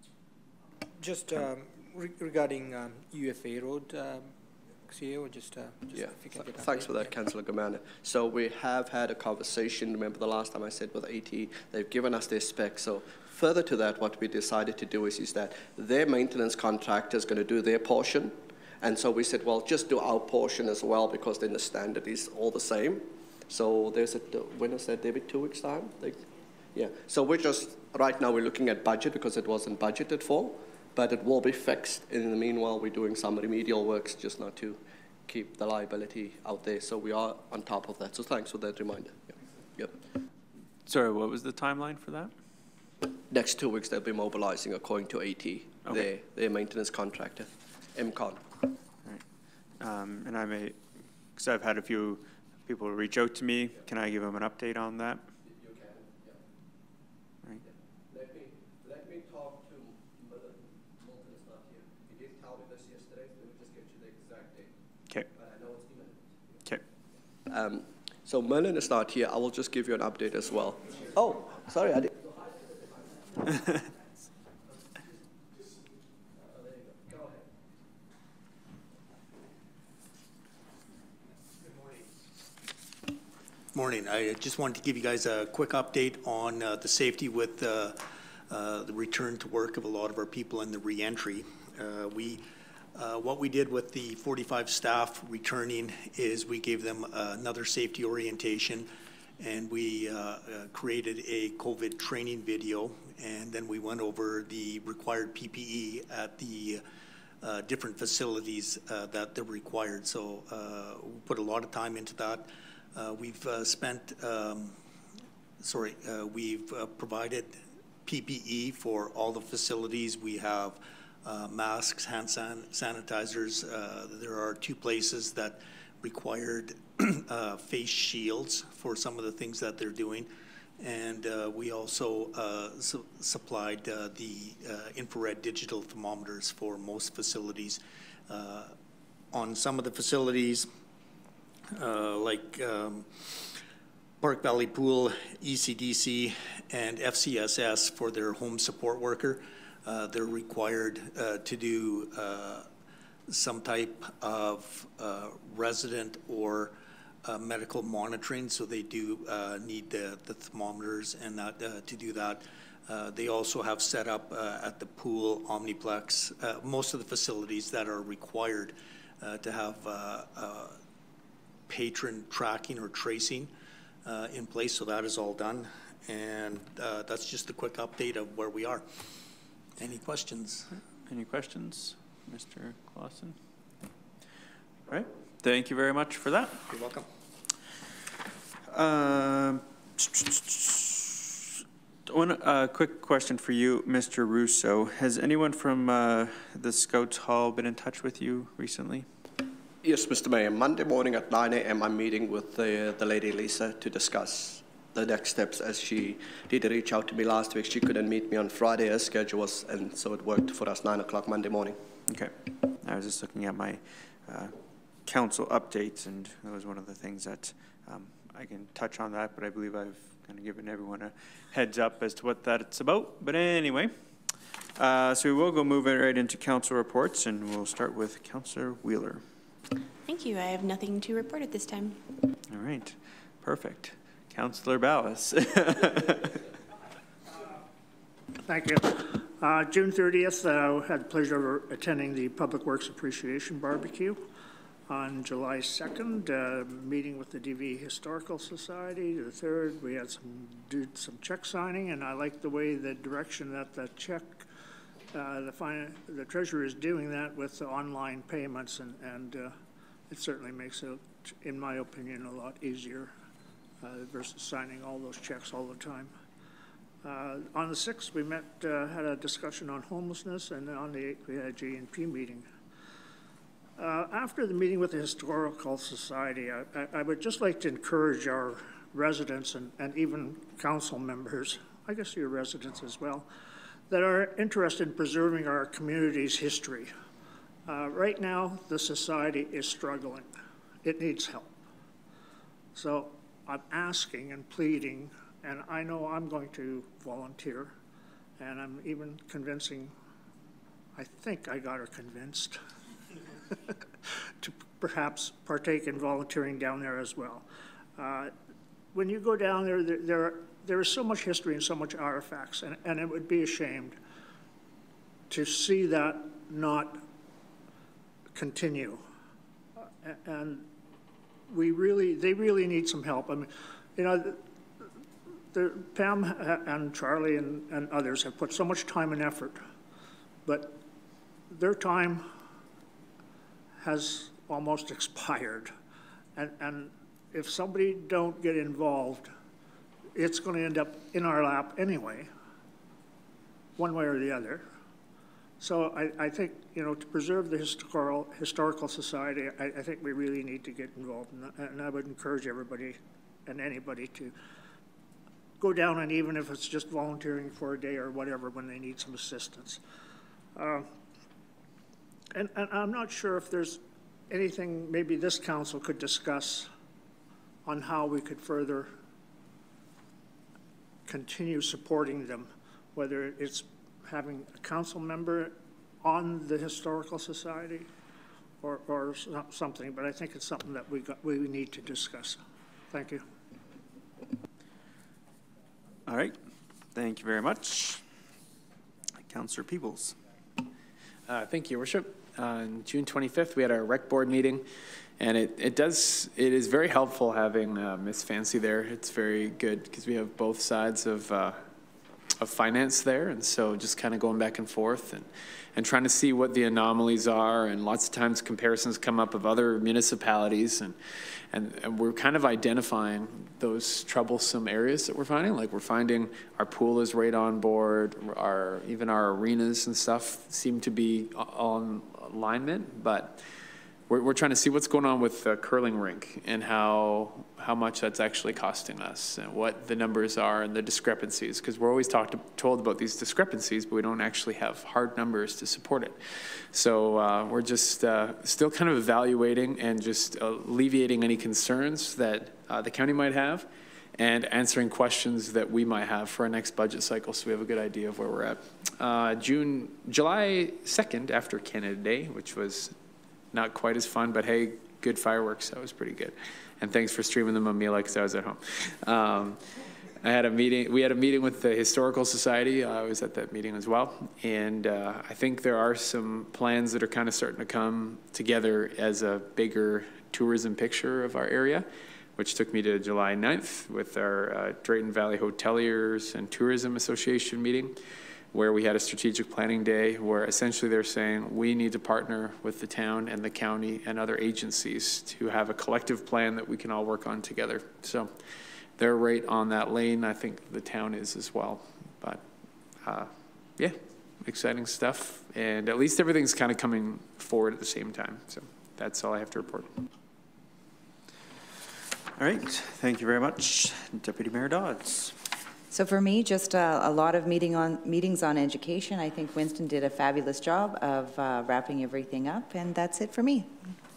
Just um, re regarding um, U F A Road, um, C A O, just, uh, just yeah. if you can get Thanks update. for that, Yeah. Councillor Gomana. So we have had a conversation. Remember the last time I said with A T E, they've given us their specs. So further to that, what we decided to do is, is that their maintenance contractor is going to do their portion. And so we said, well, just do our portion as well, because then the standard is all the same. So there's a, when is that, David, two weeks time? Like, yeah. So we're just, right now we're looking at budget because it wasn't budgeted for, but it will be fixed. In the meanwhile, we're doing some remedial works just not to keep the liability out there. So we are on top of that. So thanks for that reminder. Yep. Yep. Sorry, what was the timeline for that? Next two weeks, they'll be mobilizing according to A T, Okay. their, their maintenance contractor, M CON. Right. Um, and I may, because I've had a few people reach out to me, can I give them an update on that? You can, yeah. Right. Let me, let me talk to Milton. Milton is not here. He did tell me this yesterday. Let me just get you the exact date. Okay. But I know it's imminent. Okay. Um, so Merlin is not here. I will just give you an update as well. Oh, sorry, I did. Morning. I just wanted to give you guys a quick update on uh, the safety with uh, uh, the return to work of a lot of our people and the reentry. Uh, we, uh, what we did with the forty-five staff returning is we gave them uh, another safety orientation, and we uh, uh, created a COVID training video, and then we went over the required P P E at the uh, different facilities uh, that they're required. So uh, we put a lot of time into that. Uh, we've uh, spent um, sorry, uh, we've uh, provided P P E for all the facilities. We have uh, masks, hand san sanitizers. Uh, there are two places that required uh, face shields for some of the things that they're doing. And uh, we also uh, su supplied uh, the uh, infrared digital thermometers for most facilities. Uh, on some of the facilities, uh, like um, Park Valley Pool, E C D C, and F C S S for their home support worker, uh, they're required uh, to do uh, some type of uh, resident or uh, medical monitoring, so they do uh, need the, the thermometers and that uh, to do that. Uh, they also have set up uh, at the pool, Omniplex, uh, most of the facilities that are required uh, to have uh, uh, patron tracking or tracing uh, in place, so that is all done. And uh, that's just a quick update of where we are. Any questions? Any questions, Mister Clausen? All right, thank you very much for that. You're welcome. Uh, one uh, quick question for you, Mister Russo. Has anyone from uh, the Scouts Hall been in touch with you recently? Yes, Mister Mayor. Monday morning at nine A M I'm meeting with the, the lady Lisa to discuss the next steps, as she did reach out to me last week. She couldn't meet me on Friday as schedule was, and so it worked for us nine o'clock Monday morning. Okay. I was just looking at my uh, council updates, and that was one of the things that um, I can touch on that, but I believe I've kind of given everyone a heads up as to what that's about. But anyway, uh, so we will go move it right into council reports, and we'll start with Councillor Wheeler. Thank you. I have nothing to report at this time. All right. Perfect. Councillor Ballas. Thank you. Uh, June thirtieth, I uh, had the pleasure of attending the Public Works Appreciation Barbecue. On July second, uh, meeting with the D V Historical Society. The third, we had some did some check signing, and I like the way the direction that the check, uh, the, fin the treasurer is doing that with the online payments, and, and uh, it certainly makes it, in my opinion, a lot easier uh, versus signing all those checks all the time. Uh, on the sixth, we met, uh, had a discussion on homelessness, and on the eighth, we had a J and P meeting. Uh, after the meeting with the Historical Society, I, I, I would just like to encourage our residents and, and even council members, I guess your residents as well, that are interested in preserving our community's history. Uh, right now, the society is struggling. It needs help. So I'm asking and pleading, and I know I'm going to volunteer, and I'm even convincing, I think I got her convinced, to perhaps partake in volunteering down there as well. Uh, when you go down there, there, there, there is so much history and so much artifacts, and, and it would be a shame to see that not continue. Uh, and we really, they really need some help. I mean, you know, the, the, Pam and Charlie and, and others have put so much time and effort, but their time has almost expired. And, and if somebody don't get involved, it's going to end up in our lap anyway, one way or the other. So I, I think, you know, to preserve the historical, historical society, I, I think we really need to get involved in that. And I would encourage everybody and anybody to go down, and even if it's just volunteering for a day or whatever when they need some assistance. Uh, And, and I'm not sure if there's anything maybe this council could discuss on how we could further continue supporting them, whether it's having a council member on the Historical Society or, or something, but I think it's something that we, got, we need to discuss. Thank you. All right. Thank you very much. Councillor Peebles. Uh, thank you, Your Worship. Uh, on June twenty-fifth, we had our rec board meeting, and it, it does, it is very helpful having uh, Miss Fancy there. It's very good because we have both sides of, uh, of finance there, and so just kind of going back and forth and, and trying to see what the anomalies are, and lots of times comparisons come up of other municipalities, and, and, and we're kind of identifying those troublesome areas that we're finding. Like we're finding our pool is right on board, our even our arenas and stuff seem to be on alignment, but we're, we're trying to see what's going on with the curling rink and how how much that's actually costing us and what the numbers are and the discrepancies, because we're always talked, told about these discrepancies, but we don't actually have hard numbers to support it. So uh, we're just uh, still kind of evaluating and just alleviating any concerns that uh, the county might have and answering questions that we might have for our next budget cycle, so we have a good idea of where we're at. Uh, June, July second, after Canada Day, which was not quite as fun, but hey, good fireworks, that was pretty good. And thanks for streaming them on me because I was at home. Um, I had a meeting, we had a meeting with the Historical Society. I was at that meeting as well. And uh, I think there are some plans that are kind of starting to come together as a bigger tourism picture of our area, which took me to July ninth with our uh, Drayton Valley Hoteliers and Tourism Association meeting, where we had a strategic planning day where essentially they're saying we need to partner with the town and the county and other agencies to have a collective plan that we can all work on together. So they're right on that lane. I think the town is as well. But uh, yeah, exciting stuff. And at least everything's kind of coming forward at the same time. So that's all I have to report. All right, thank you very much. Deputy Mayor Dodds. So for me, just a, a lot of meeting on, meetings on education. I think Winston did a fabulous job of uh, wrapping everything up, and that's it for me.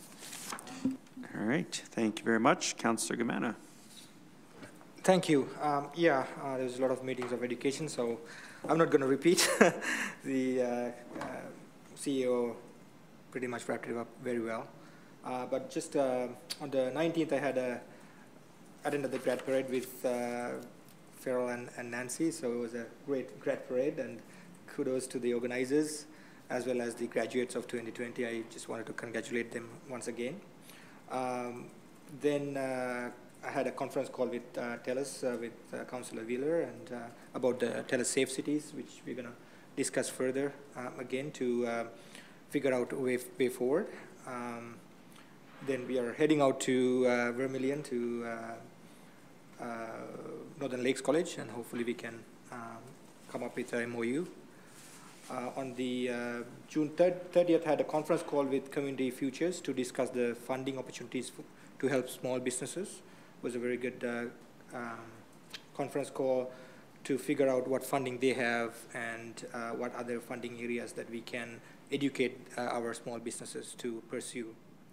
All right, thank you very much. Councillor Gamana. Thank you. Um, yeah, uh, there's a lot of meetings of education, so I'm not going to repeat. the uh, uh, C E O pretty much wrapped it up very well. Uh, but just uh, on the nineteenth, I had a attended the grad parade with uh, Farrell and, and Nancy, so it was a great grad parade, and kudos to the organizers as well as the graduates of twenty twenty. I just wanted to congratulate them once again. Um, then uh, I had a conference call with uh, TELUS, uh, with uh, Councillor Wheeler, and uh, about the TELUS Safe Cities, which we're going to discuss further um, again to uh, figure out a way, way forward. Um, then we are heading out to uh, Vermilion to uh, Uh, Northern Lakes College, and hopefully we can um, come up with an M O U. Uh, on the uh, June thirtieth, I had a conference call with Community Futures to discuss the funding opportunities to help small businesses. It was a very good uh, um, conference call to figure out what funding they have and uh, what other funding areas that we can educate uh, our small businesses to pursue.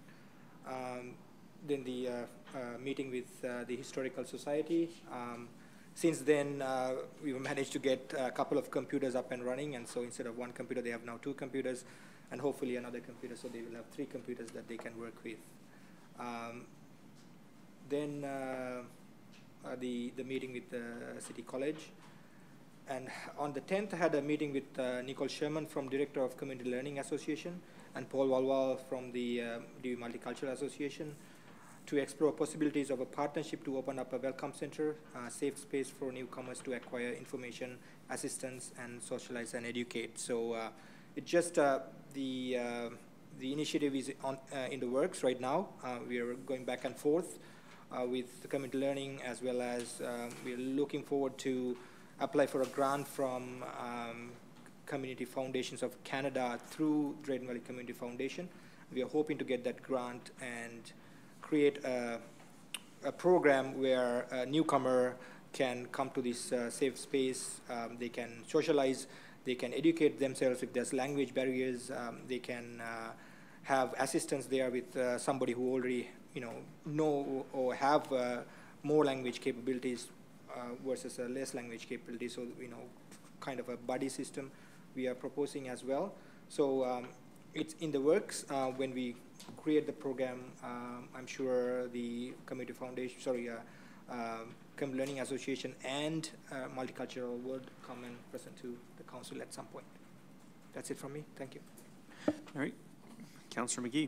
Um, then the uh, uh, meeting with uh, the Historical Society. Um, since then, uh, we've managed to get a couple of computers up and running, and so instead of one computer, they have now two computers, and hopefully another computer, so they will have three computers that they can work with. Um, then uh, uh, the, the meeting with the City College. And on the tenth, I had a meeting with uh, Nicole Sherman from Director of Community Learning Association and Paul Walwal from the uh, D V Multicultural Association, to explore possibilities of a partnership to open up a welcome center, uh, safe space for newcomers to acquire information, assistance, and socialize and educate. So uh, it just uh, the uh, the initiative is on uh, in the works right now. Uh, we are going back and forth uh, with the community learning, as well as um, we are looking forward to apply for a grant from um, Community Foundations of Canada through Drayton Valley Community Foundation. We are hoping to get that grant and create a, a program where a newcomer can come to this uh, safe space. Um, they can socialize, they can educate themselves if there's language barriers, um, they can uh, have assistance there with uh, somebody who already you know, know or have uh, more language capabilities uh, versus a less language capability. So, you know, kind of a buddy system we are proposing as well. So um, it's in the works. Uh, when we create the program, um, I'm sure the Community Foundation, sorry, uh, um, Community Learning Association and uh, Multicultural would come and present to the council at some point. That's it from me. Thank you. All right. Councillor McGee.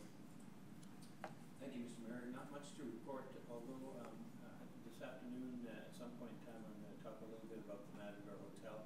Thank you, Mister Mayor. Not much to report, although um, uh, this afternoon uh, at some point in time I'm going to talk a little bit about the Matador Hotel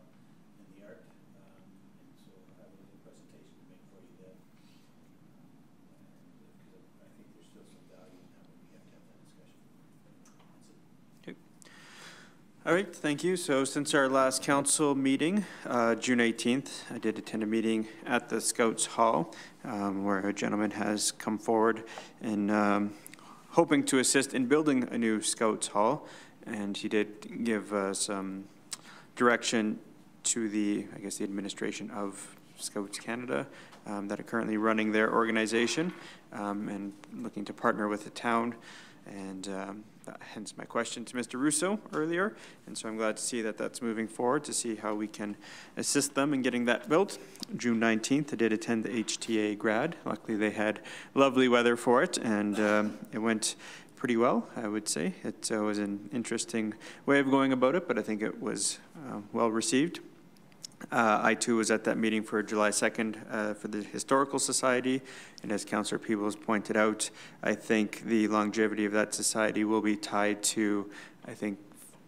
All right, thank you. So since our last council meeting, uh, June eighteenth, I did attend a meeting at the Scouts Hall um, where a gentleman has come forward and um, hoping to assist in building a new Scouts Hall. And he did give uh, some direction to the, I guess, the administration of Scouts Canada um, that are currently running their organization um, and looking to partner with the town. And um, hence my question to Mister Russo earlier. And so I'm glad to see that that's moving forward to see how we can assist them in getting that built. June nineteenth, I did attend the H T A grad. Luckily, they had lovely weather for it, and um, it went pretty well, I would say. It uh, was an interesting way of going about it, but I think it was uh, well received. Uh, I too was at that meeting for July second uh, for the Historical Society, and as Councillor Peebles pointed out, I think the longevity of that society will be tied to, I think,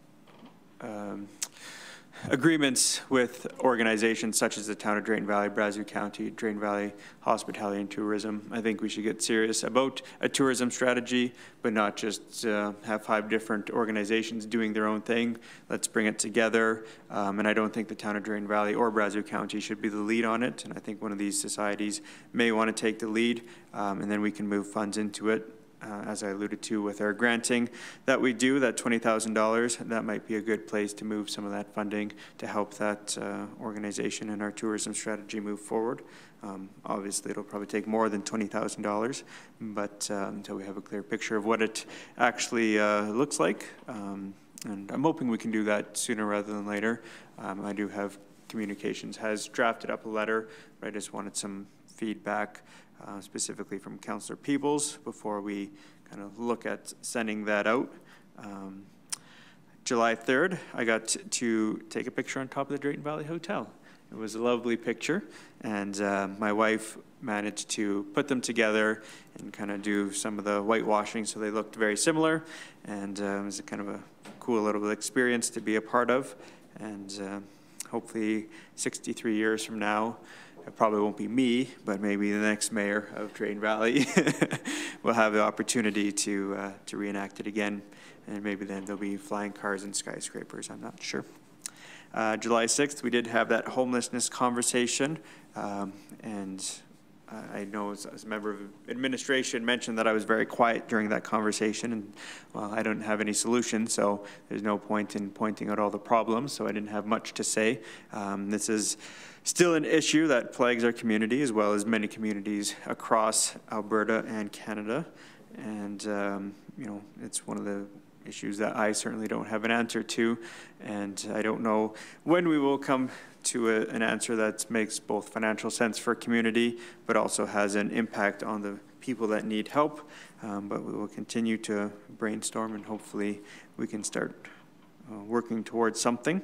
um, agreements with organizations such as the Town of Drayton Valley, Brazeau County, Drayton Valley Hospitality and Tourism. I think we should get serious about a tourism strategy, but not just uh, have five different organizations doing their own thing. Let's bring it together. Um, and I don't think the Town of Drayton Valley or Brazeau County should be the lead on it. And I think one of these societies may want to take the lead, um, and then we can move funds into it. Uh, as I alluded to with our granting that we do, that twenty thousand dollars, that might be a good place to move some of that funding to help that uh, organization and our tourism strategy move forward. Um, obviously, it'll probably take more than twenty thousand dollars, but uh, until we have a clear picture of what it actually uh, looks like, um, and I'm hoping we can do that sooner rather than later. Um, I do have Communications has drafted up a letter, but I just wanted some feedback Uh, specifically from Councillor Peebles before we kind of look at sending that out. Um, July third, I got to take a picture on top of the Drayton Valley Hotel. It was a lovely picture, and uh, my wife managed to put them together and kind of do some of the whitewashing so they looked very similar, and uh, it was a kind of a cool little experience to be a part of. And uh, hopefully sixty-three years from now, it probably won't be me, but maybe the next mayor of Drayton Valley will have the opportunity to uh, to reenact it again, and maybe then there'll be flying cars and skyscrapers. I'm not sure. Uh, July sixth, we did have that homelessness conversation, um, and uh, I know as, as a member of administration mentioned that I was very quiet during that conversation, and well, I don't have any solutions, so there's no point in pointing out all the problems, so I didn't have much to say. Um, this is still an issue that plagues our community as well as many communities across Alberta and Canada. And, um, you know, it's one of the issues that I certainly don't have an answer to. And I don't know when we will come to a, an answer that makes both financial sense for community, but also has an impact on the people that need help. Um, but we will continue to brainstorm, and hopefully we can start uh, working towards something.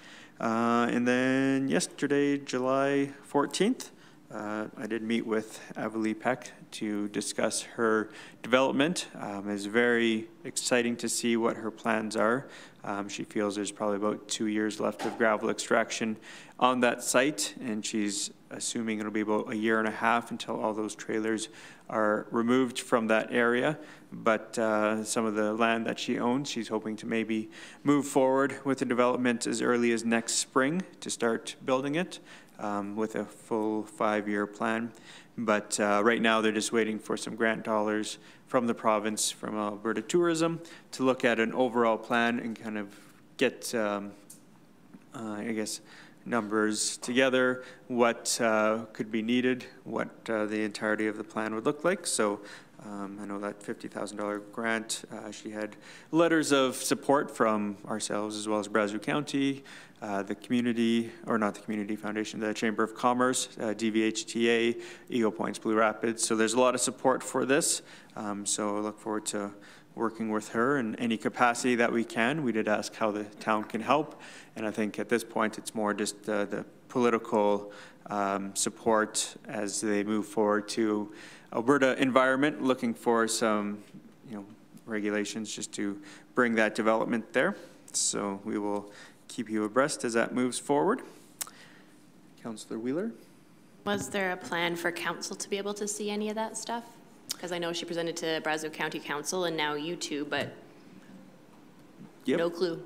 Uh, and then yesterday, July fourteenth, uh, I did meet with Avalee Peck to discuss her development. Um, it's very exciting to see what her plans are. Um, she feels there's probably about two years left of gravel extraction on that site, and she's assuming it'll be about a year and a half until all those trailers are removed from that area. But uh, some of the land that she owns, she's hoping to maybe move forward with the development as early as next spring to start building it um, with a full five-year plan. But uh, right now they're just waiting for some grant dollars from the province, from Alberta Tourism, to look at an overall plan and kind of get, um, uh, I guess, numbers together, what uh, could be needed, what uh, the entirety of the plan would look like. So um, I know that fifty thousand dollar grant, uh, she had letters of support from ourselves as well as Brazeau County, uh, the community, or not the Community Foundation, the Chamber of Commerce, uh, D V H T A, Eagle Points, Blue Rapids. So there's a lot of support for this. Um, so I look forward to working with her in any capacity that we can. We did ask how the town can help, and I think at this point it's more just uh, the political um, support as they move forward to Alberta environment, looking for some, you know, regulations just to bring that development there. So we will keep you abreast as that moves forward. Councillor Wheeler? Was there a plan for council to be able to see any of that stuff? Because I know she presented to Brazeau County Council and now you two, but yep. no clue.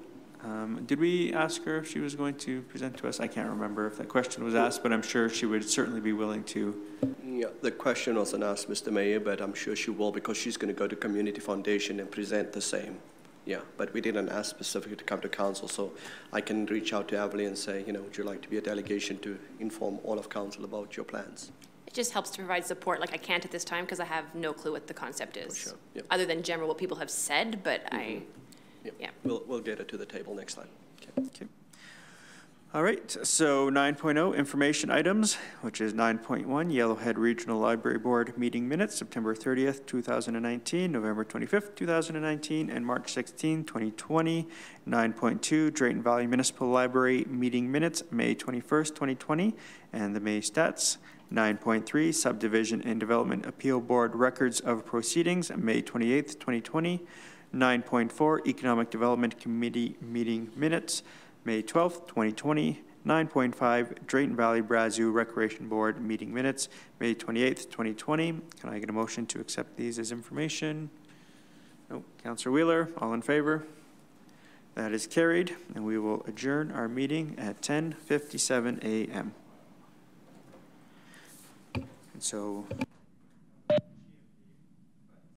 Um, Did we ask her if she was going to present to us? I can't remember if that question was asked, but I'm sure she would certainly be willing to. Yeah, the question wasn't asked, Mister Mayor, but I'm sure she will because she's going to go to Community Foundation and present the same. Yeah, but we didn't ask specifically to come to council, so I can reach out to Averly and say, you know, would you like to be a delegation to inform all of council about your plans? It just helps to provide support. Like I can't at this time because I have no clue what the concept is. For sure. Yep. Other than general what people have said, but mm-hmm. I, yep. yeah. We'll, we'll get it to the table next time. Okay. Okay. All right, so nine point oh, information items, which is nine point one, Yellowhead Regional Library Board meeting minutes, September thirtieth, two thousand nineteen, November twenty-fifth, two thousand nineteen, and March sixteenth, twenty twenty. nine point two, Drayton Valley Municipal Library meeting minutes, May twenty-first, twenty twenty, and the May stats. nine point three, Subdivision and Development Appeal Board records of proceedings, May twenty-eighth, twenty twenty. nine point four, Economic Development Committee meeting minutes, May twelfth, twenty twenty. nine point five, Drayton Valley Brazos Recreation Board meeting minutes, May twenty-eighth, twenty twenty. Can I get a motion to accept these as information? No. Councillor Wheeler, all in favor? That is carried, and we will adjourn our meeting at ten fifty-seven a m And so